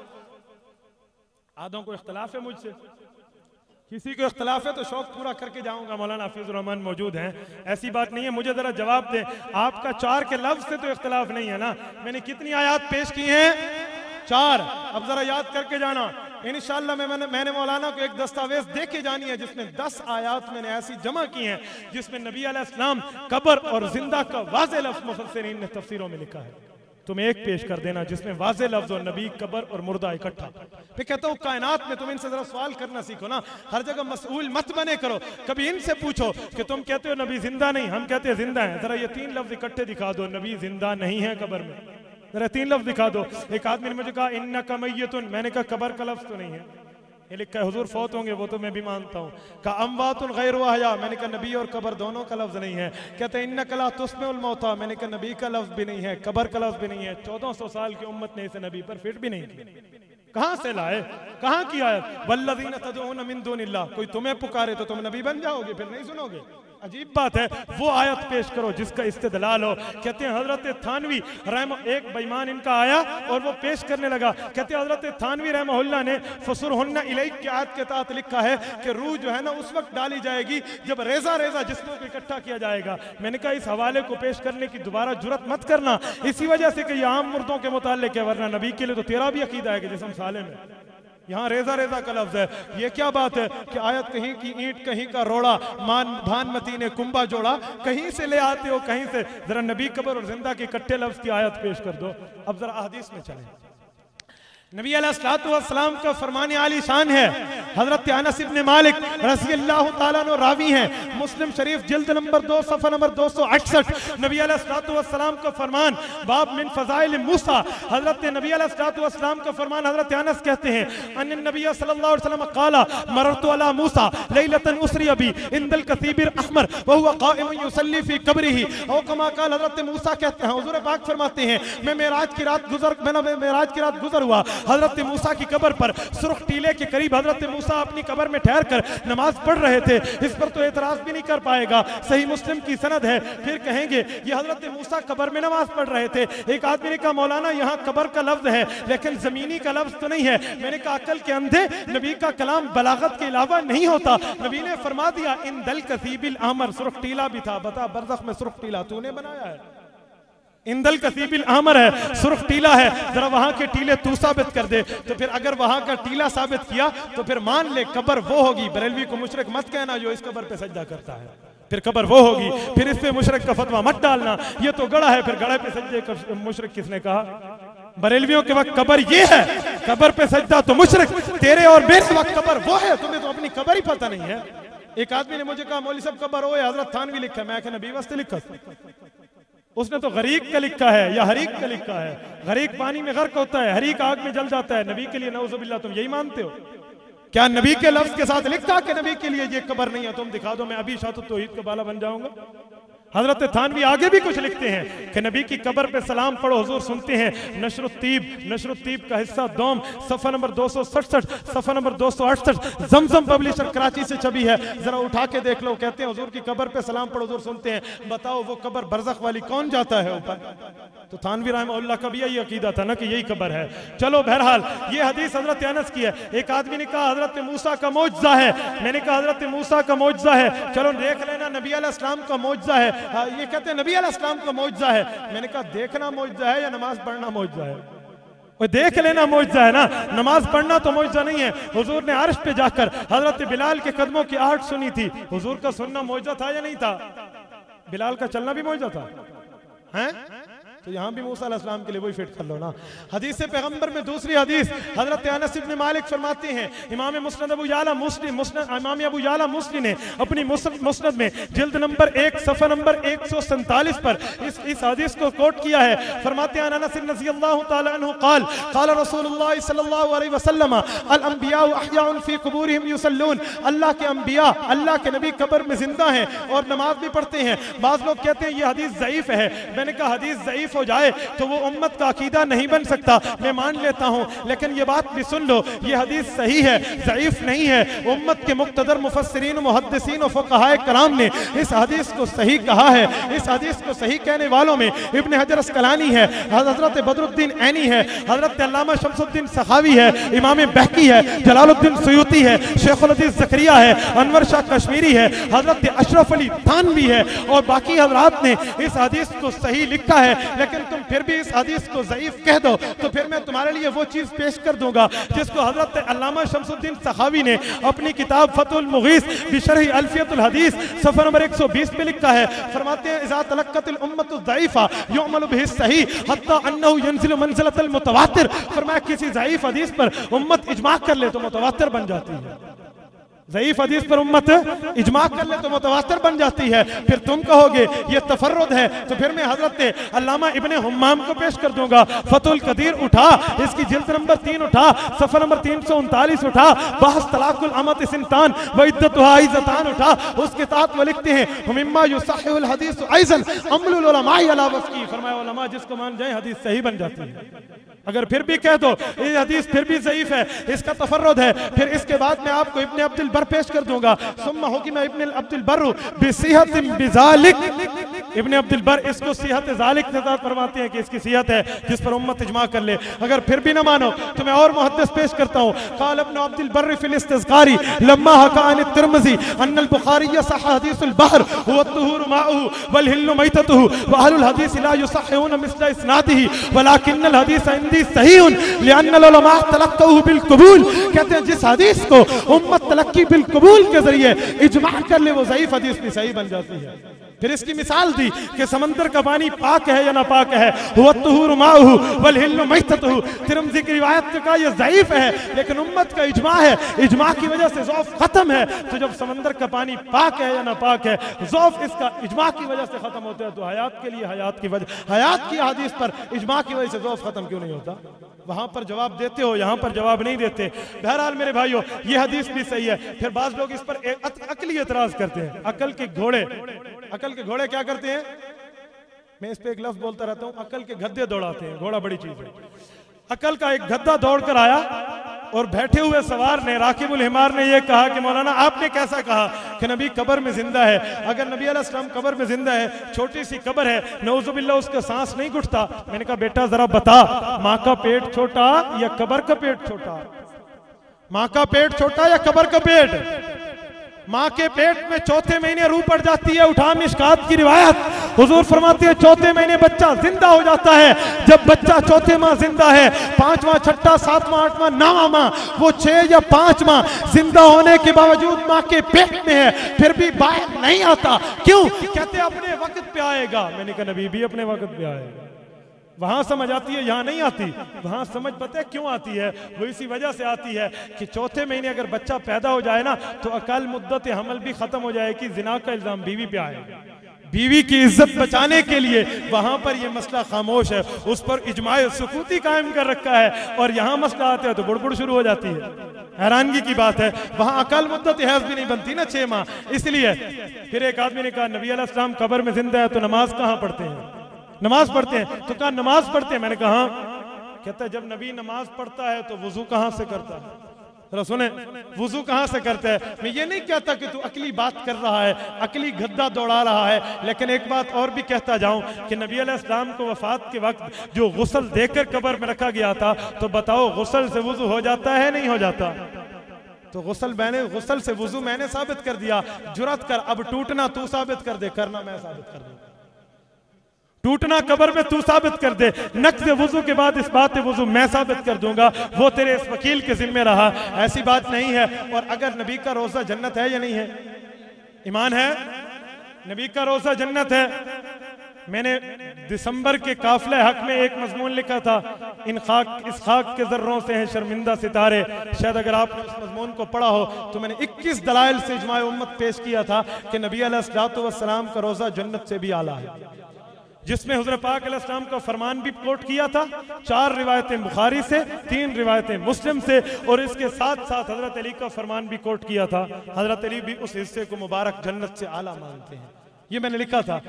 आधों को इख्तिलाफ है मुझसे, किसी को इख्तिलाफ है तो शौक पूरा करके जाऊंगा। मौलाना हफीजुर रहमान मौजूद हैं, ऐसी बात नहीं है। मुझे जरा जवाब दें, आपका 4 के लफ्ज से तो इख्तिलाफ नहीं है ना? मैंने कितनी आयत पेश की हैं? 4। अब जरा याद करके जाना इंशाअल्लाह। मैंने मौलाना को एक दस्तावेज दे के जानी है जिसमें 10 आयत मैंने ऐसी जमा की हैं जिसमें नबी अलैहिस्सलाम कब्र और जिंदा का वाज़ेह लफ्ज़ मुफस्सिरीन ने तफसीरों में लिखा है। तुम एक पेश कर देना जिसमें वाज़े लफ्ज़ और नबी, कब्र और मुर्दा इकट्ठा। मैं कहता हूँ कायनात में तुम इनसे जरा सवाल करना सीखो ना, हर जगह मसऊल मत बने करो। कभी इनसे पूछो कि तुम कहते हो नबी जिंदा नहीं, हम कहते हैं जिंदा है, जरा ये 3 लफ्ज़ इकट्ठे दिखा दो, नबी जिंदा नहीं है कब्र में, जरा 3 लफ्ज़ दिखा दो। एक आदमी ने मुझे कहा इन्नका मय्यतुन, मैंने कहा कब्र का लफ्ज़ तो नहीं है, ये लिखा है हुजूर फौत होंगे, वो तो मैं भी मानता हूँ। कहा अमवातुन गैर अहया, मैंने कहा नबी और कब्र दोनों का लफ्ज़ नहीं है। कहते इन्नका ला तुस्मिउल मौता, मैंने कहा नबी का लफ्ज़ भी नहीं है, कब्र का लफ्ज़ भी नहीं है। 1400 साल की उम्मत ने इसे नबी पर फिट भी नहीं की। कहां से लाए, कहां की आयत? वल्लज़ीना तदऊना मिन दूनिल्लाह, कोई तुम्हें पुकारे तो तुम नबी बन जाओगे, फिर नहीं सुनोगे। अजीब बात है, वो आयत पेश करो जिसका इस्तेदलाल हो। कहते हैं हजरत थानवी रहम, एक बेईमान इनका आया और वो पेश करने लगा। कहते हैं हजरत थानवी रहमहुल्लाह ने फसुरहुन्ना इलैक की आयत के तहत लिखा है कि रूह जो है ना उस वक्त डाली जाएगी जब रेजा रेजा जिस्मों को इकट्ठा किया जाएगा। मैंने कहा इस हवाले को पेश करने की दोबारा जुर्रत मत करना, इसी वजह से कि ये आम मुर्दों के मुताल्लिक है, वरना नबी के लिए तो तेरा भी अकीदा है कि जिस्म सालिम है। यहाँ रेजा रेजा का लफ्ज है, ये क्या बात है कि आयत कहीं की ईंट कहीं का रोड़ा, भानमती ने कुंभा जोड़ा, कहीं से ले आते हो कहीं से। जरा नबी कब्र और जिंदा के इकट्ठे लफ्ज की आयत पेश कर दो। अब जरा हदीस में चलें। नबी अलैहिस्सलातु वस्सलाम का फरमान आली शान है। हजरत अनस इब्न मालिक रज़ियल्लाहु ताला अन्हु रावी हैं, मुस्लिम शरीफ जिल्द नंबर 2 सफ़ा नंबर 268। नबी अलैहिस्सलातु वस्सलाम का फरमान बाब मिन फ़ज़ाइल मूसा। हजरत नबी अलैहिस्सलातु वस्सलाम का फरमान, हजरत अनस कहते हैं अन्न नबी सल्लल्लाहु अलैहि वसल्लम क़ाला मररतु अला मूसा लैलतन उसरिया बी इंदल कसीबिर अहमर व हुवा क़ाइमुन युसल्ली फ़ी क़ब्रिही औ कमा क़ाल। हजरत मूसा कहते हैं, हुज़ूर पाक फरमाते हैं मैं मेराज की रात गुजर हुआ, हजरत मूसा की कब्र पर सुर्ख टीले के करीब हजरत मूसा अपनी कब्र में ठहर कर नमाज पढ़ रहे थे। इस पर तो एतराज भी नहीं कर पाएगा, सही मुस्लिम की सनद है। फिर कहेंगे ये हजरत मूसा कब्र में नमाज पढ़ रहे थे। एक आदमी ने कहा मौलाना यहाँ कब्र का लफ्ज है लेकिन जमीनी का लफ्ज तो नहीं है। मैंने कहा अकल के अंधे, नबी का कलाम बलागत के अलावा नहीं होता। नबी ने फरमा दिया इन दल कसीबिल आमर, सुर्ख टीला भी था। बता बरज़ख में सुर्ख टीला तूने बनाया है? इंदल कसीबिल आमर है, सुर्ख टीला है, जरा वहां के टीले तू साबित कर दे। तो फिर अगर वहां का टीला साबित किया तो फिर मान ले कब्र वो होगी। बरेलवी को मुशरिक मत कहना जो इस कब्र पे सजदा करता है, फिर कब्र वो होगी। फिर इस पे मुशरिक का फतवा मत डालना, ये तो गड़ा है, फिर गड़े पे सजदे कर मुशरिक किसने कहा? बरेलवियों के वक्त कब्र ये है, कब्र पे सजदा तो मुशरिक। तेरे और मेरे वक्त कब्र वो है, तुम्हें तो अपनी कब्र ही पता नहीं है। एक आदमी ने मुझे कहा मौलवी साहब कब्र वो है, हजरत थानवी लिखा है। मैं क्या नबी वास्ते लिखा? उसने तो गरीक का लिखा है या हरीक का लिखा है। गरीक पानी में गर्क होता है, हरीक आग में जल जाता है। नबी के लिए नऊजुबिल्लाह तुम यही मानते हो? क्या नबी के लफ्ज के साथ लिखा कि नबी के लिए ये कब्र नहीं है? तुम दिखा दो, मैं अभी शातुत तौहीद का बाला बन जाऊंगा। हजरत थानवी आगे भी कुछ लिखते हैं कि नबी की कब्र पे सलाम पढ़ो। हुजूर सुनते हैं नशरुत्तीब का हिस्सा दोम सफ़ा नंबर 267, सफ़ा नंबर 268, जमजम पब्लिशर कराची से छपी है, जरा उठा के देख लो। कहते हैं हुजूर की कब्र पे सलाम पढ़ो। हुजूर सुनते हैं बताओ वो कब्र बरज़ख वाली कौन जाता है ऊपर? तो थानवी रहमहुल्लाह का भी यही अकीदा था ना कि यही कब्र है। चलो बहरहाल ये हदीस हजरत अनस की है। एक आदमी ने कहा हजरत मूसा का मौजज़ा है। मैंने कहा हजरत मूसा का मौजज़ा है, चलो देख लेना नबी अलैहिस्सलाम का मौजज़ा है। ये कहते हैं नबी अलैहिस्सलाम का मौजज़ा है। मैंने कहा देखना मौजज़ा है या नमाज पढ़ना मौजज़ा है? वो देख लेना मौजज़ा है ना, नमाज पढ़ना तो मौजज़ा नहीं है। हुजूर ने अर्श पे जाकर हजरत बिलाल के कदमों की आहट सुनी थी। हुजूर का सुनना मौजज़ा था या नहीं था? बिलाल का चलना भी मौजज़ा था हैं? तो यहाँ भी मूसा अलैहिस्सलाम के लिए वही फिट कर लो ना। हदीस से पैगंबर में दूसरी हदीस हजरत अनस इब्न मालिक फरमाते हैं, इमाम मुस्नद अबू याला मुस्लिम ने अपनी मुस्नद में जिल्द नंबर 1 सफ़ा नंबर 147 पर इस हदीस को कोट किया है। फरमाते हैं अनस रज़ियल्लाहु ताला अन्हु क़ाल क़ाल रसूलुल्लाह सल्लल्लाहु अलैहि वसल्लम अल अंबिया अहयाउन फी क़ुबूरिहिम युसल्लून। अल्लाह के अंबिया, अल्लाह के नबी कब्र में जिंदा हैं और नमाज भी पढ़ते हैं। बाज़ लोग कहते हैं ये हदीस ज़ईफ़ है। मैंने कहा हदीस ज़ईफ़ हो जाए तो वो उम्मत का अकीदा नहीं बन सकता, मैं मान लेता हूं, लेकिन ये बात भी सुन लो ये हदीस सही है, ज़ईफ़ नहीं है। उम्मत के मुक़्तदर मुफस्सिरीन मुहद्दिसीन और फ़ुक़हाए कराम ने इस हदीस को सही कहा है। इस हदीस को सही कहने वालों में इब्न हजर अस्क़लानी है, हज़रत बदरुद्दीन ऐनी है, हज़रत अल्लामा शम्सुद्दीन सखावी है, इमाम बहकी है, जलालुद्दीन सुयूती है, शेखुल हदीस ज़करिया है, अनवर शाह कश्मीरी है, हज़रत अशरफ अली थानवी है और बाकी हज़रात ने इस हदीस को सही लिखा है। लेकिन तुम फिर भी इस हदीस को ज़ईफ कह दो, तो फिर मैं तुम्हारे लिए वो चीज़ पेश कर दूंगा जिसको हजरत अल्लामा शमसुद्दीन सखावी ने अपनी किताब फतहुल मुगीस बिशरह अल्फियतुल हदीस सफ़ा नंबर 120 पे लिखा है। फरमाते हैं इज़ा तलक्कतिल उम्मतु ज़ईफ़ा युअमलु बिही सहीह हत्ता अन्नहु यंज़िलु मंज़िलतल मुतवातिर। फरमाया किसी ज़ईफ हदीस पर उम्मत इजमा कर ले तो मुतवातिर बन जाती है, ज़ईफ हदीस पर उम्मत इजमा कर ले तो मुतवातिर बन जाती है। फिर तुम कहोगे ये तफर्रुद है, तो फिर मैं हजरत अल्लामा इब्ने हुम्माम को पेश कर दूंगा। फतहुल कदीर उठा, इसकी जिल्द नंबर 3 उठा, सफ़ा नंबर 339 उठा, बहस तलाकुल अमत सिंतान व इद्दतुहा इज़्ज़तान उठा, उसके साथ वो लिखते हैं मिम्मा युसहिहुल हदीस अइज़न अमलुल उलमाई अला वफ़की। फरमाया उलमा जिसको मान जाए हदीस सही बन जाती है। अगर फिर भी कह दो ये हदीस फिर भी ज़ईफ है, इसका तफर्रुद है, फिर इसके बाद मैं आपको इब्ने अब्दुल बर पेश कर दूंगा। सुम्मा हुकिमा इब्ने अब्दुल बर बिसिहतिन बिज़ालिक। इब्ने अब्दुल बर इसको सिहत ज़ालिक से फरमाते हैं कि इसकी सिहत है जिस पर उम्मत इजमा कर ले। अगर फिर भी ना मानो तो मैं और मुहद्दिस पेश करता हूँ। क़ाल इब्ने अब्दुल बर फिल इस्तिज़कारी लम्मा हका अन तिर्मिज़ी अन्नल बुखारी सह हदीसुल बहर हुवा तुहूरु माउहु वल हिल्लु मैततुहु व अहलुल हदीस ला युसहिहुन मिस्ल इस्नादिही वलाकिन्नल हदीस सहीहुन लिअन्नल उलमा तलक्कूहु बिल कबूल। कहते हैं जिस हदीस को उम्मत तलक्की बिल कबूल के जरिए इजमा कर ले वो ज़ईफ हदीस भी सही बन जाती है। फिर इसकी मिसाल दी कि समंदर का पानी पाक है या नापाक है, हुवा तुहूरु माउहु वल हिल्लु मैततुहु। तिर्मिज़ी की रिवायत का ये ज़ईफ है लेकिन उम्मत का इजमा है, इजमा की वजह से ज़ौफ़ खत्म है। तो जब समंदर का पानी पाक है या नापाक है, ज़ौफ़ इसका इजमा की वजह से खत्म होता है, तो हयात के लिए हयात की वजह, हयात की हदीस पर इजमा की वजह से ज़ौफ़ खत्म क्यों नहीं होता? वहां पर जवाब देते हो, यहां पर जवाब नहीं देते। बहरहाल मेरे भाइयों ये हदीस भी सही है। फिर बाज़ लोग इस पर अकली एतराज करते हैं। अकल के घोड़े क्या करते हैं? मैं इस पे एक लफ्ज बोलता रहता हूं, अकल के गद्दे दौड़ाते हैं। घोड़ा बड़ी चीज है। अकल का एक गद्दा दौड़ कर आया और बैठे हुए सवार ने राकिबुल हिमार ने यह कहा कि मौलाना आपने कैसा कहा कि नबी कब्र में जिंदा है? अगर नबी अलैहिस्सलाम कब्र में जिंदा है, छोटी सी कब्र है, नऊजुबिल्लाह उसका सांस नहीं घुटता। मैंने कहा बेटा जरा बता, माँ का पेट छोटा या कब्र का पेट छोटा? माँ का पेट छोटा या कब्र का पेट? माँ के पेट में चौथे महीने रूह पड़ जाती है। उठा मिशकात की रिवायत, हुजूर फरमाते हैं चौथे महीने बच्चा जिंदा हो जाता है। जब बच्चा चौथे माह जिंदा है, 5वां, 6वां, 7वां, 8वां, 9वां माह, वो 6 या 5 माह जिंदा होने के बावजूद माँ के पेट में है, फिर भी बाहर नहीं आता। क्यों? कहते अपने वक्त पे आएगा। मैंने कहा नबी भी अपने वक्त पे आएगा। वहां समझ आती है, यहां नहीं आती। वहां समझ पता है क्यों आती है? वो इसी वजह से आती है कि चौथे महीने अगर बच्चा पैदा हो जाए ना, तो अकाल मुद्दत हमल भी खत्म हो जाएगी, जिना का इल्जाम बीवी पे आएगा। बीवी की इज्जत बचाने के लिए वहां पर यह मसला खामोश है, उस पर इजमाए सुकूती कायम कर रखा है, और यहां मसला आता है तो बुड़बुड़ शुरू हो जाती है। हैरानगी की बात है, वहां अकाल मुद्दत हैज भी नहीं बनती ना 6 माह। इसलिए फिर एक आदमी ने कहा नबी अलैहिस्सलाम कब्र में जिंदा है तो नमाज कहां पढ़ते हैं? नमाज पढ़ते हैं। तो कहा नमाज पढ़ते हैं। मैंने कहा कहता है जब नबी नमाज पढ़ता है तो वुजू कहां से करता है? जरा सुने, वुजू कहां से करता है? मैं ये नहीं कहता कि तू अकली बात कर रहा है, अकली गद्दा दौड़ा रहा है, लेकिन एक बात और भी कहता जाऊं कि नबी अलैहिस्सलाम को वफात के वक्त जो गुस्ल देकर कब्र में रखा गया था, तो बताओ गुस्ल से वुजू हो जाता है नहीं हो जाता? तो गुस्ल से वुजू मैंने साबित कर दिया। जुरत कर, अब टूटना तू साबित कर दे, करना मैं साबित कर दूं। टूटना कब्र में तू साबित कर दे, नक्ज़ वुजू के बाद इस बात वुजू मैं साबित कर दूंगा, वो तेरे इस वकील के जिम्मे रहा। ऐसी बात नहीं है। और अगर नबी का रोजा जन्नत है या नहीं है? ईमान है नबी का रोजा जन्नत है। मैंने दिसंबर के काफिले हक में एक मजमून लिखा था, इस खाक के जर्रों से हैं शर्मिंदा सितारे। शायद अगर आपने उस मजमून को पढ़ा हो तो मैंने 21 दलाइल से इजमाए उम्मत पेश किया था कि नबी अलैहिस्सलातु वस्सलाम का रोजा जन्नत से भी आला है, जिसमें हुज़रत पाक अलैहिस्सलाम का फरमान भी कोट किया था। 4 रिवायतें बुखारी से, 3 रिवायतें मुस्लिम से, और इसके साथ साथ हजरत अली का फरमान भी कोट किया था। हजरत अली भी उस हिस्से को मुबारक जन्नत से आला मानते हैं, ये मैंने लिखा था।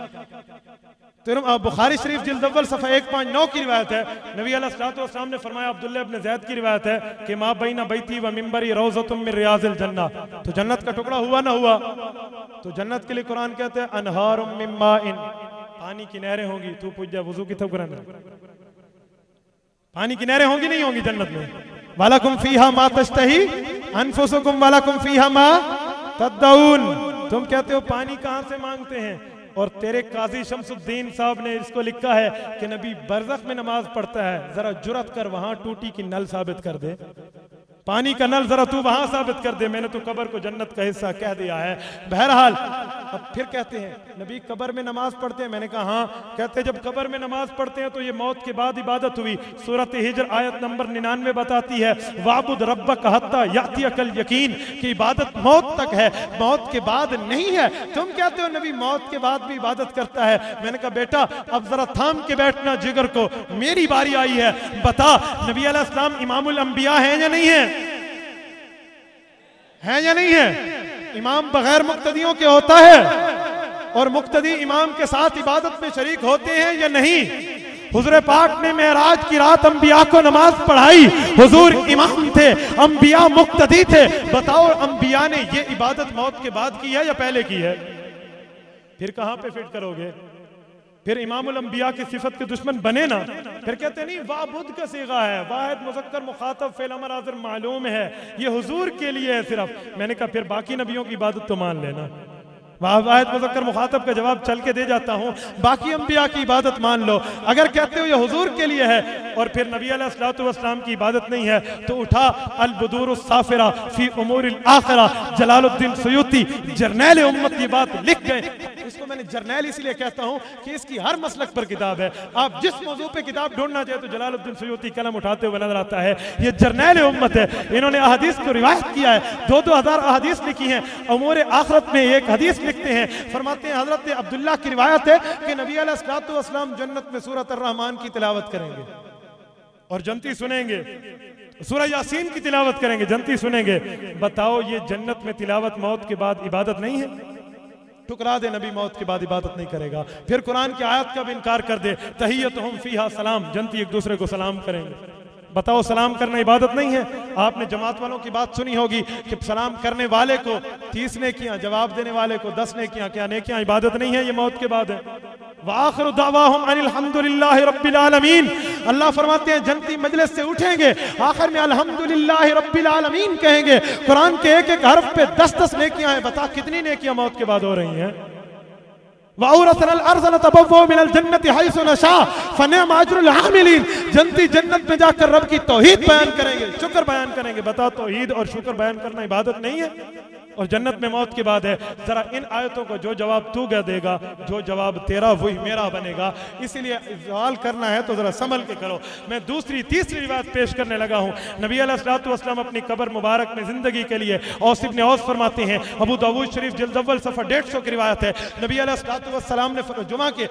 तो बुखारी शरीफ जिल्द अव्वल सफ़ा 159 की रिवायत है। नबी अलैहिस्सलातु वस्सलाम ने फरमाया, अब्दुल्लाह इब्न ज़ैद की रिवायत है कि मा बैना बैती व मिंबरी रौज़तुम मिन रियाज़िल जन्नह। तो जन्नत का टुकड़ा हुआ ना हुआ? तो जन्नत के लिए कुरान कहते हैं अनहारुम मिन माइन, पानी की नहरें होंगी। तू पूछ जा वुजू की तो करना, पानी की नहरें होंगी नहीं होंगी जन्नत में? वालकुम फीहा मा तश्तही अनफुसुकुम वालकुम फीहा मा तदऊन। तुम कहते हो पानी कहां से मांगते हैं? और तेरे काजी शमसुद्दीन साहब ने इसको लिखा है कि नबी बरज़ख में नमाज पढ़ता है, जरा जुरत कर वहां टूटी की नल साबित कर दे, पानी का नल जरा तू वहां साबित कर दे, मैंने तो कब्र को जन्नत का हिस्सा कह दिया है। बहरहाल अब फिर कहते हैं नबी कब्र में नमाज पढ़ते हैं, मैंने कहा हाँ। कहते हैं जब कब्र में नमाज पढ़ते हैं तो ये मौत के बाद इबादत हुई। सूरत हिजर आयत नंबर 99 बताती है वाबुद रब्बक हत्ता यातियकल यकीन, कि इबादत मौत तक है, मौत के बाद नहीं है। तुम कहते हो नबी मौत के बाद भी इबादत करता है। मैंने कहा बेटा अब जरा थाम के बैठना जिगर को, मेरी बारी आई है, बता नबी अलैहि सलाम इमामुल अंबिया है या नहीं है? है या नहीं है? इमाम बगैर मुक्तदियों के होता है और मुक्तदी इमाम के साथ इबादत में शरीक होते हैं या नहीं? हुजूर पाक ने मेराज की रात अंबिया को नमाज पढ़ाई, हुजूर इमाम थे, अंबिया मुक्तदी थे। बताओ अंबिया ने ये इबादत मौत के बाद की है या पहले की है? फिर कहां पे फिट करोगे? फिर इमामुल अंबिया की सिफत के दुश्मन बने ना। फिर कहते नहीं वाबुद का सीगा है, वाहिद मुज़क्कर मुखातब फेल अमर हाज़िर मालूम है, ये हुजूर के लिए है सिर्फ। मैंने कहा फिर बाकी नबियों की इबादत तो मान लेना। वाहिद मुज़क्कर मुखातब का जवाब चल के दे जाता हूं, बाकी अंबिया की इबादत मान लो। अगर कहते हो ये हुजूर के लिए है और फिर नबी अलैहिस्सलातु वस्सलाम की इबादत नहीं है तो उठा अल बुदूरुस साफिरा फी उमूरिल आखिरा, जलालुद्दीन सुयूती जर्नैल उम्मत की बात लिख गए। इसको मैंने जर्नैल इसलिए कहता हूं कि इसकी हर मसलक पर किताब है। आप जिस मौजू पे किताब ढूंढना चाहे तो जलालुद्दीन सुयूती कलम उठाते हुए नजर आता है। ये जर्नैल उम्मत है, इन्होंने अहदीस को रिवायत किया है, 2-2000 अहदीस लिखी हैं। उमूर आखिरत में एक हदीस लिखते हैं, फरमाते हैं हजरत अब्दुल्ला की रिवायत है कि नबी अलैहिस्सलातु वस्सलाम जन्नत में सूरत अर्रहमान की तिलावत करेंगे और जनती सुनेंगे, सूरह यासीन की तिलावत करेंगे, जनती सुनेंगे। बताओ ये जन्नत में तिलावत मौत के बाद इबादत नहीं है? ठुकरा दे नबी मौत के बाद इबादत नहीं करेगा। फिर कुरान की आयत का भी इनकार कर दे, तहियतुहुम फीहा सलाम, जनती एक दूसरे को सलाम करेंगे। बताओ सलाम करना इबादत नहीं है? आपने जमात वालों की बात सुनी होगी कि सलाम करने वाले को 30 नेकियां, जवाब देने वाले को 10 नेकियां। क्या नेकियां इबादत नहीं है? ये मौत के बाद है। वाखिरु दावाहुम अनिल हम्दुलिल्लाहि रब्बिल आलमीन। अल्लाह फरमाते हैं जनती मजलिस से उठेंगे, आखिर में अल्हम्दुलिल्लाहि रब्बिल आलमीन कहेंगे। कुरान के एक एक हर्फ पे 10-10 नेकियां हैं। बता कितनी नेकियां मौत के बाद हो रही हैं? जनती जन्नत में जाकर रब की तौहीद बयान करेंगे, शुक्र बयान करेंगे। बता तौहीद और शुक्र बयान करना इबादत नहीं है? और जन्नत में मौत के बाद है। जरा इन आयतों को जो जवाब तू देगा, जो जवाब तेरा वही मेरा बनेगा। इसीलिए सवाल करना है तो जरा संभल के करो। मैं दूसरी तीसरी रिवायत पेश करने लगा हूँ। नबी अलैहिस्सलातु वस्सलाम अपनी कब्र मुबारक में जिंदगी के लिए औस इब्न औस फरमाते हैं, अबू दाऊद शरीफ जिल्द अव्वल सफ़ा 150 की रिवायत है। नबी अलैहिस्सलातु वस्सलाम ने जुमा के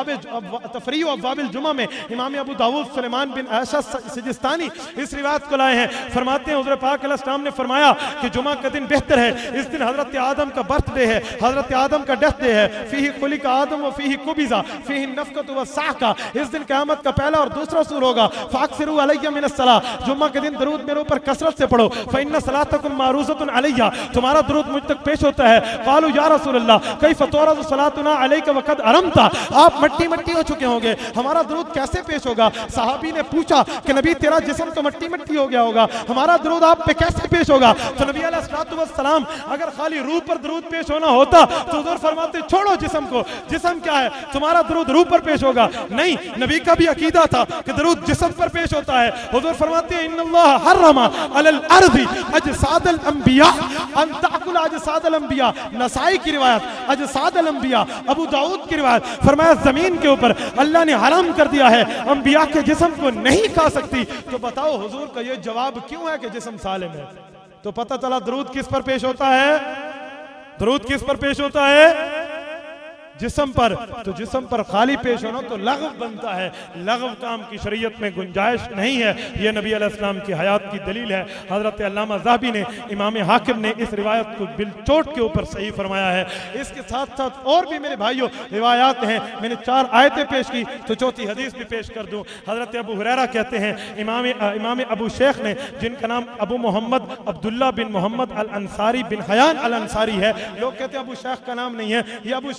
तफरीह अब्वाबिल जुमा में इमाम अबू दाऊद सुलेमान बिन आयशा सिजिस्तानी इस रिवायत को लाए हैं। फरमाते हैं हुज़ूर पाक अलैहिस्सलाम ने फरमाया कि जुमा का दिन बेहतर है, इस दिन हजरत आदम का बर्थडे है, हजरत आदम का डेथ डे है। फीही खुलिका आदम व फीही कुबिज़ा फीही नफ़क़तु व साक़ा। इस दिन क़यामत का पहला और दूसरा सूर होगा। फ़ाक्सिरू अलैया मिनस सलाह, जुम्मा के दिन दरूद मेरे ऊपर कसरत से पढ़ो। फ़इन्ना सलातकुम मारूज़तुन अलैया, तुम्हारा दरूद मुझ तक पेश होता है। क़ालू या रसूलल्लाह कैफ़ तुरज़ु सलातुना अलैका व क़द अरमता, आप मट्टी मट्टी हो चुके होंगे, हमारा दरूद कैसे पेश होगा? सहाबी ने पूछा कि नबी तेरा जिस्म तो मट्टी मट्टी हो गया होगा, हमारा दरूद आप पे कैसे पेश होगा? तो नबी अलैहिस्सलातु वस्सलाम अगर खाली रूह पर दरूद पेश होना होता तो हुजूर फरमाते छोड़ो जिस्म को, जिस्म क्या है, तुम्हारा दरूद रूह पर पेश होगा। नहीं, नबी का भी अकीदा था कि दरूद जिस्म पर पेश होता है। हुजूर फरमाते हैं इन्नल्लाह हर्रमा अलल अर्दी अजसादल अंबिया अन ताकुल अजसादल अंबिया। नसाई की रिवायत, अजसादल अंबिया अबू दाऊद की रिवायत। फरमाया जमीन के ऊपर अल्लाह ने हराम कर दिया है, अंबिया के जिस्म को नहीं खा सकती। तो बताओ हुजूर का ये जवाब क्यों है कि जिस्म सालिम है? तो पता चला दरूद किस पर पेश होता है? दरूद किस पर पेश होता है? जिस्म पर। तो जिस्म पर खाली पेश होना तो लगव बनता है, लगव काम की शरीयत में गुंजाइश नहीं है। यह नबी अलैहिस्सलाम की हयात की दलील है। हजरत अल्लामा ज़हाबी ने, इमाम हाकिम ने इस रिवायत को बिलचोट के ऊपर सही फरमाया है। इसके साथ साथ और भी मेरे भाइयों रिवायात हैं। मैंने 4 आयतें पेश की तो चौथी हदीस भी पेश कर दूं। हजरत अबू हुरैरा कहते हैं, इमाम अबू शेख ने, जिनका नाम Abu Muhammad Abdullah bin Muhammad al Ansari bin Hayyan al Ansari है, लोग कहते हैं अबू शेख का नाम नहीं है, यह अबू शेख का नाम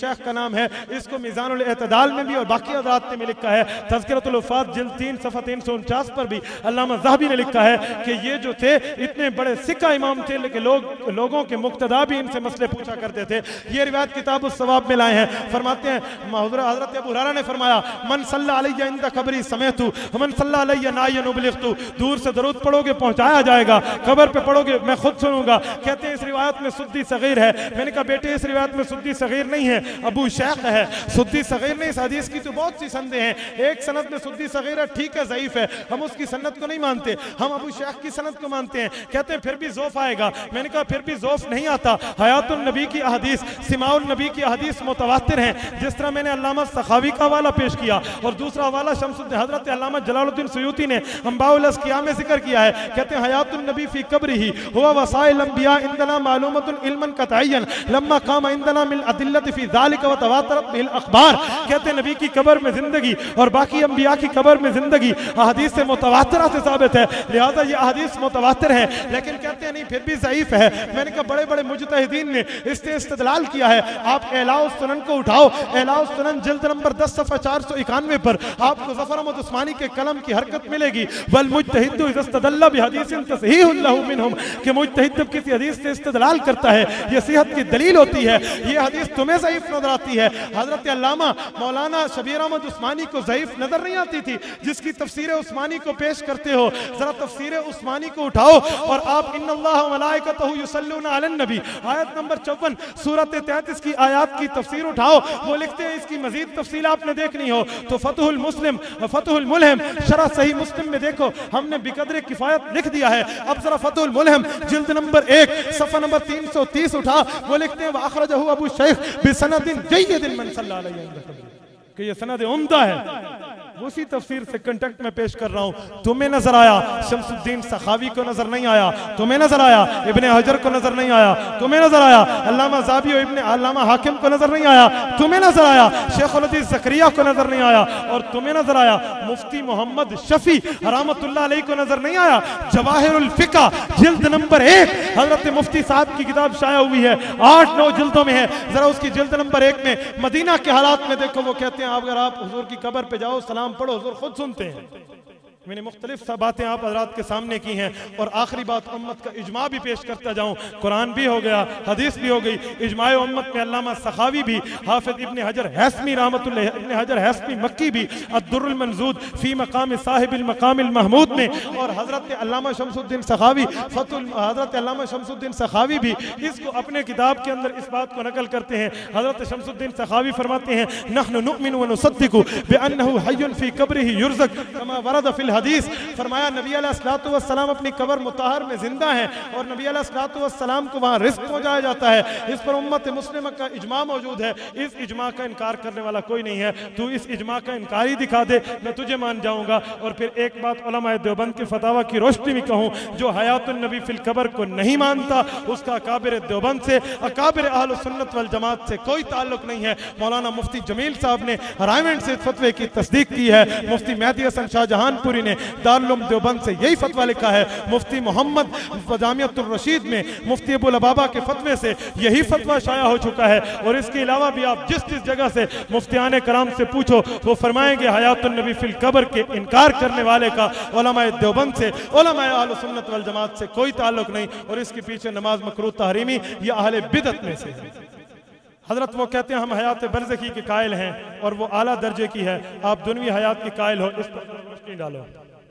नाम है, इसको मीज़ानुल एतदाल में भी और बाकी हज़रात ने लिखा है। तज़किरतुल वफ़ात जिल्द 3 सफ़ा 349 पर भी अल्लामा ज़हबी ने लिखा है कि ये जो थे इतने बड़े सिक्का इमाम थे, लेकिन लोगों के मुक्तदा भी इनसे मसले पूछा करते थे। ये रिवायत किताब उस-सवाब में लाए हैं। फरमाते हैं हज़रत अबू हुरैरा ने फरमाया, मन सल्ला अलैया इंदा कब्री समेतु मन सल्ला अलैया नायन उबलिगतु, दूर से दरूद पढ़ोगे पहुंचाया जाएगा, कब्र पे पढ़ोगे मैं खुद सुनूंगा। कहते हैं इस रिवायत में सुद्दी सगीर है। मैंने कहा बेटे इस रिवायत में सुद्दी सगीर नहीं है, अबू शैख है, सुद्दी सगीर नहीं। इस हदीस की तो बहुत सी सनदें हैं, एक सनद में सुद्दी सगीर है, ठीक है ज़ईफ है, हम उसकी सनद को नहीं मानते, हम अबू शैख की सनद को मानते हैं। कहते हैं फिर भी ज़ौफ आएगा। मैंने कहा फिर भी ज़ौफ नहीं आता, हयातुन नबी की अहदीस, सिमाउल नबी की अहदीस मुतवातिर हैं। जिस तरह मैंने अल्लामा सखावी का हवाला पेश किया और दूसरा हवाला शम्सुद्दीन हज़रत अल्लामा जलालुद्दीन सुयूती ने अंबाउल अस्किया में जिक्र किया है। कहते हैं हयातुन नबी फी कब्रिही हुवा वसाइल अंबिया इंदना मालूमतुन इल्मन कतईयन लम्मा काम इंदना मिन अदिल्लति फी ज़ालिका व तवातरत बिल अखबार। कहते हैं नबी की कब्र में जिंदगी और बाकी अंबिया की कब्र में जिंदगी अहदीस से मुतवातिरा से साबित है, लिहाजा ये अहदीस मुतवातिर है। लेकिन कहते हैं नहीं फिर भी ज़ईफ है। मैंने कहा बड़े बड़े मुजतहिदीन ने इससे इस्तिदलाल किया है। आप इलाउस सुनन को उठाओ, इलाउस सुनन जिल्द नंबर 10 सफ़ा 491 पर आपको ज़फ़र अहमद उस्मानी के कलम की हरकत मिलेगी। वल मुजतहिदु इज़ा इस्तदल्ला बिहदीसिन तसहीहुन लहु मिनहुम, कि मुजतहिद जब किसी हदीस से इस्तिदलाल करता है ये सेहत की दलील होती है। ये हदीस तुम्हें ज़ईफ नजर आती है, हज़रत अल्लामा मौलाना शबीर अहमद उस्मानी को ज़ईफ नजर नहीं आती थी, जिसकी तफसीर उस्मानी को पेश करते हो। जरा तफसीर उस्मानी को उठाओ और आप इन्नल्लाह व मलाइकतहु युसल्लूना अलन नबी आयत नंबर 54 सूरत 33 की आयत की तफसीर उठाओ। वो लिखते हैं इसकी मजीद तफसील आपने देखनी हो तो फतहुल मुस्लिम फतहुल मुल्हिम शरह सही मुस्लिम में देखो, हमने बिकदर किफायत लिख दिया है। अब जरा फतहुल मुल्हिम जिल्द नंबर 1 सफ़ा नंबर 330 उठा, वो लिखते हैं अखरजहु अबू शैख बिसनदिन जय्यदिन मन सल्लल्लाहु अलैहि वसल्लम, कि ये सनद उम्दा है। उसी तफसीर से कंटेक्ट में पेश कर रहा हूं। तुम्हें नजर आया शम्सुद्दीन सखावी को नजर नहीं आया, तुम्हें नजर आया इब्ने हजर को नजर नहीं आया, तुम्हें नजर आया अल्लामा ज़ाबी और इब्ने अल्लामा हाकिम को नजर नहीं आया, तुम्हें नजर आया शेखुल हदीस ज़करिया को नजर नहीं आया, और तुम्हें नजर आया मुफ्ती मोहम्मद शफी रहमतुल्लाह अलैहि को नजर नहीं आया। जवाहिरुल फिक़ा जिल्द नंबर 1 हजरत मुफ्ती साहब की किताब शाया हुई है, 8-9 जिल्दों में है। जरा उसकी जिल्द नंबर 1 में मदीना के हालात में देखो, वो कहते हैं अगर आप हुजूर की कब्र पे जाओ सलाम पढ़ो, हुजूर खुद सुनते हैं। मैंने मुख्तलिफ सा बातें आप हज़रात के सामने की हैं और आखिरी बात उम्मत का इजमा भी पेश करता जाऊं। कुरान भी हो गया, हदीस भी हो गई, इजमाए उम्मत में अल्लामा सखावी भी, हाफिज इब्ने हजर हैसमी रहमतुल्लाह इब्ने हजर हैसमी मक्की भी अद्दुर्रुल मंजूद फी मकाम साहिबिल मकामिल महमूद में, और हजरत अल्लामा शम्सुद्दीन सखावी हजरत अल्लामा शम्सुद्दीन सखावी भी इसको अपने किताब के अंदर इस बात को नकल करते हैं। हजरत शम्सुद्दीन सखावी फरमाते हैं नहनु नुमिनु व नुसद्दिकु बिअन्नहु हय्युन फी कब्रिही युरज़क कमा वरद फिल हदीस। फरमाया नबी अलैहिस्सलातु वस्सलाम अपनी कब्र मुताहर में जिंदा है और नबी अलैहिस्सलातु वस्सलाम को वहाँ रिज़्क़ पहुँचाया जाता है। इस पर उम्मत मुस्लिमा का इजमा मौजूद है, इस इजमा का इनकार करने वाला कोई नहीं है। तू इस इजमा का इनकार ही दिखा दे, मैं तुझे मान जाऊंगा। और फिर एक बात उलमाए देवबंद के फतावा की रोशनी में कहूँ, जो हयातुन नबी फिल कब्र को नहीं मानता उसका अकाबिर देवबंद से अकाबिर अहल सुन्नत वल जमात से कोई ताल्लुक नहीं है। मौलाना मुफ्ती जमील साहब ने रायमंड से फतवे की तस्दीक की है, मुफ्ती मेहदी हसन शाहजहानपुरी ने दारुल उलूम देवबंद से यही फतवा लिखा है, मुफ्ती मोहम्मद जामियतुर रशीद में मुफ्ती अबू लबाबा के फतवे से यही फतवा शाया हो चुका है। और इसके अलावा भी आप जिस जिस जगह से मुफ्तियाने कराम से पूछो वो फरमाएंगे हयातुन नबी फिल कब्र के इनकार करने वाले का उलमाए देवबंद से उलमाए अहले सुन्नत वल जमात से कोई ताल्लुक नहीं, और इसके पीछे नमाज मकरूह तहरीमी या अहले बिदअत में से है। हजरत वो कहते हैं हम हयात बरज़खी के कायल हैं और वो आला दर्जे की है, आप दुनवी हयात की कायल हो, इस पर रोशनी डालो।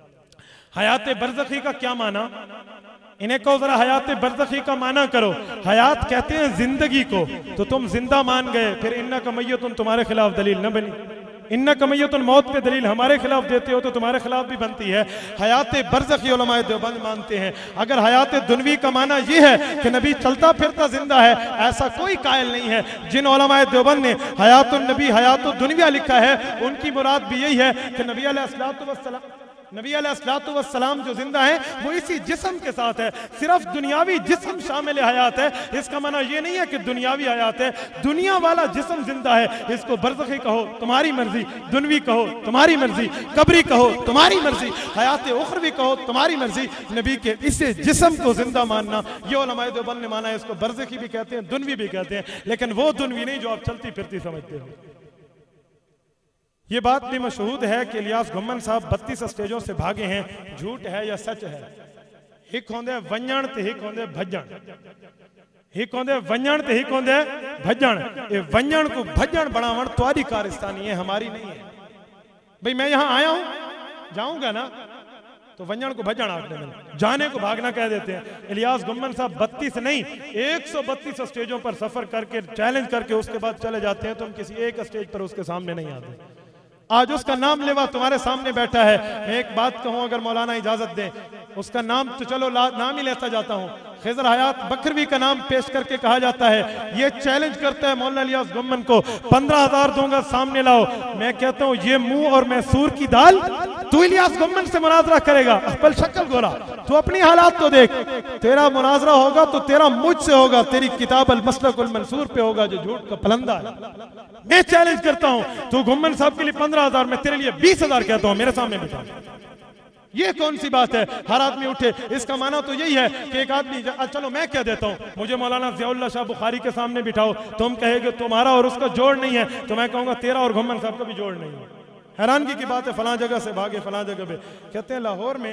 हयात बरज़खी का क्या माना, इन्हें कहो जरा हयात बरज़खी का माना करो। हयात कहते हैं जिंदगी को, तो तुम जिंदा मान गए, फिर इन्ना का मैयतुन तुम्हारे खिलाफ दलील न बनी। इन्ना का मैयतुन मौत पे दलील हमारे खिलाफ देते हो तो तुम्हारे खिलाफ भी बनती है। हयात बरज़खी उलमाए देवबंद मानते हैं। अगर हयात दुनवी का माना ये है कि नबी चलता फिरता जिंदा है, ऐसा कोई कायल नहीं है। जिन उलमाए देवबंद ने हयातुन नबी हयातुद दुनिया लिखा है उनकी मुराद भी यही है कि नबी अलैहिस्सलातु वस्सलाम नबी अलैहिस्सलाम जो जिंदा है वो इसी जिस्म के साथ है, सिर्फ दुनियावी जिस्म शामिल हयात है। इसका माना ये नहीं है कि दुनियावी हयात है, दुनिया वाला जिस्म जिंदा है। इसको बरज़खी कहो तुम्हारी मर्जी, दुनवी कहो तुम्हारी मर्जी, कब्री कहो तुम्हारी मर्जी, हयात उखरवी कहो तुम्हारी मर्जी। नबी के इसे जिस्म को जिंदा मानना, ये उलमाए देवबंद ने माना है। इसको बरज़खी भी कहते हैं, दुनवी भी कहते हैं, लेकिन वो दुनवी नहीं जो आप चलती फिरती समझते हो। ये बात भी मशहूद है कि इलियास घुम्मन साहब 32 स्टेजों से भागे हैं। झूठ है या सच है? हिक होंदे वंजण ते हिक होंदे भजण, हिक होंदे वंजण ते हिक होंदे भजण। ये वंजण को भजण बनावण तुम्हारी कारस्तानी है, हमारी नहीं है। भाई मैं यहां आया हूं, जाऊंगा ना, तो वंजण को भजण आखने में, जाने को भागना कह देते हैं। इलियास घुम्मन साहब 32 नहीं 132 स्टेजों पर सफर करके चैलेंज करके उसके बाद चले जाते हैं। तुम किसी एक स्टेज पर उसके सामने नहीं आते। आज उसका नाम लेवा तुम्हारे सामने बैठा है। मैं एक बात कहूं, अगर मौलाना इजाजत दे, उसका नाम तो चलो नाम ही लेता जाता हूं। खिज़र हयात बकरवी का नाम पेश करके कहा जाता है, ये चैलेंज करता है मौलाना इलियास घुम्मन को, 15,000 दूंगा सामने लाओ। मैं कहता हूं ये मुंह और मैसूर की दाल, तू इलियास घुम्मन से मुनाजरा करेगा? अकबल शक्ल गोरा, तू अपनी हालात तो देख। तेरा मुनाजरा होगा तो तेरा मुझसे होगा, तेरी किताब अल मसलक अल मंसूर पे होगा जो झूठ का पलंदा है। मैं चैलेंज करता हूं, तू घुम्मन साहब के लिए 15,000, मैं तेरे लिए 20,000 कहता हूं, मेरे सामने बिठा। ये कौन सी बात है? हर आदमी उठे। इसका माना तो यही है कि एक आदमी, चलो मैं कह देता हूं, मुझे मौलाना ज़ियाउल्लाह शाह बुखारी के सामने बिठाओ, तुम कहेगे तुम्हारा और उसका जोड़ नहीं है, तो मैं कहूंगा तेरा और घुम्मन साहब का भी जोड़ नहीं है। हैरानगी की बात है, फलां जगह से भागे फलां जगह पे। कहते हैं लाहौर में,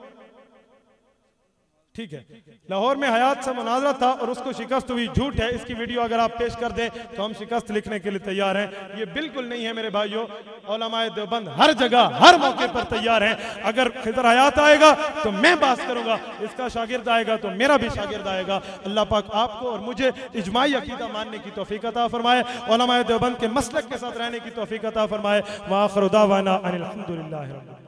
ठीक है, लाहौर में हयात से मुनाजरा था और उसको शिकस्त हुई। झूठ है, इसकी वीडियो अगर आप पेश कर दें तो हम शिकस्त लिखने के लिए तैयार हैं। ये बिल्कुल नहीं है मेरे भाइयों। उलमाए देवबंद हर जगह हर मौके पर तैयार हैं। अगर खिज़र हयात आएगा तो मैं बात करूंगा, इसका शागिर्द आएगा तो मेरा भी शागिर्द आएगा। अल्लाह पाक आपको और मुझे इजमाई अकीदा मानने की तौफीक अता फरमाए, उलमाए देवबंद के मसलक के साथ रहने की तौफीक अता फरमाए। व आखिर दावाना अनिल हम्दुलिल्लाहि रब्बिल आलमीन।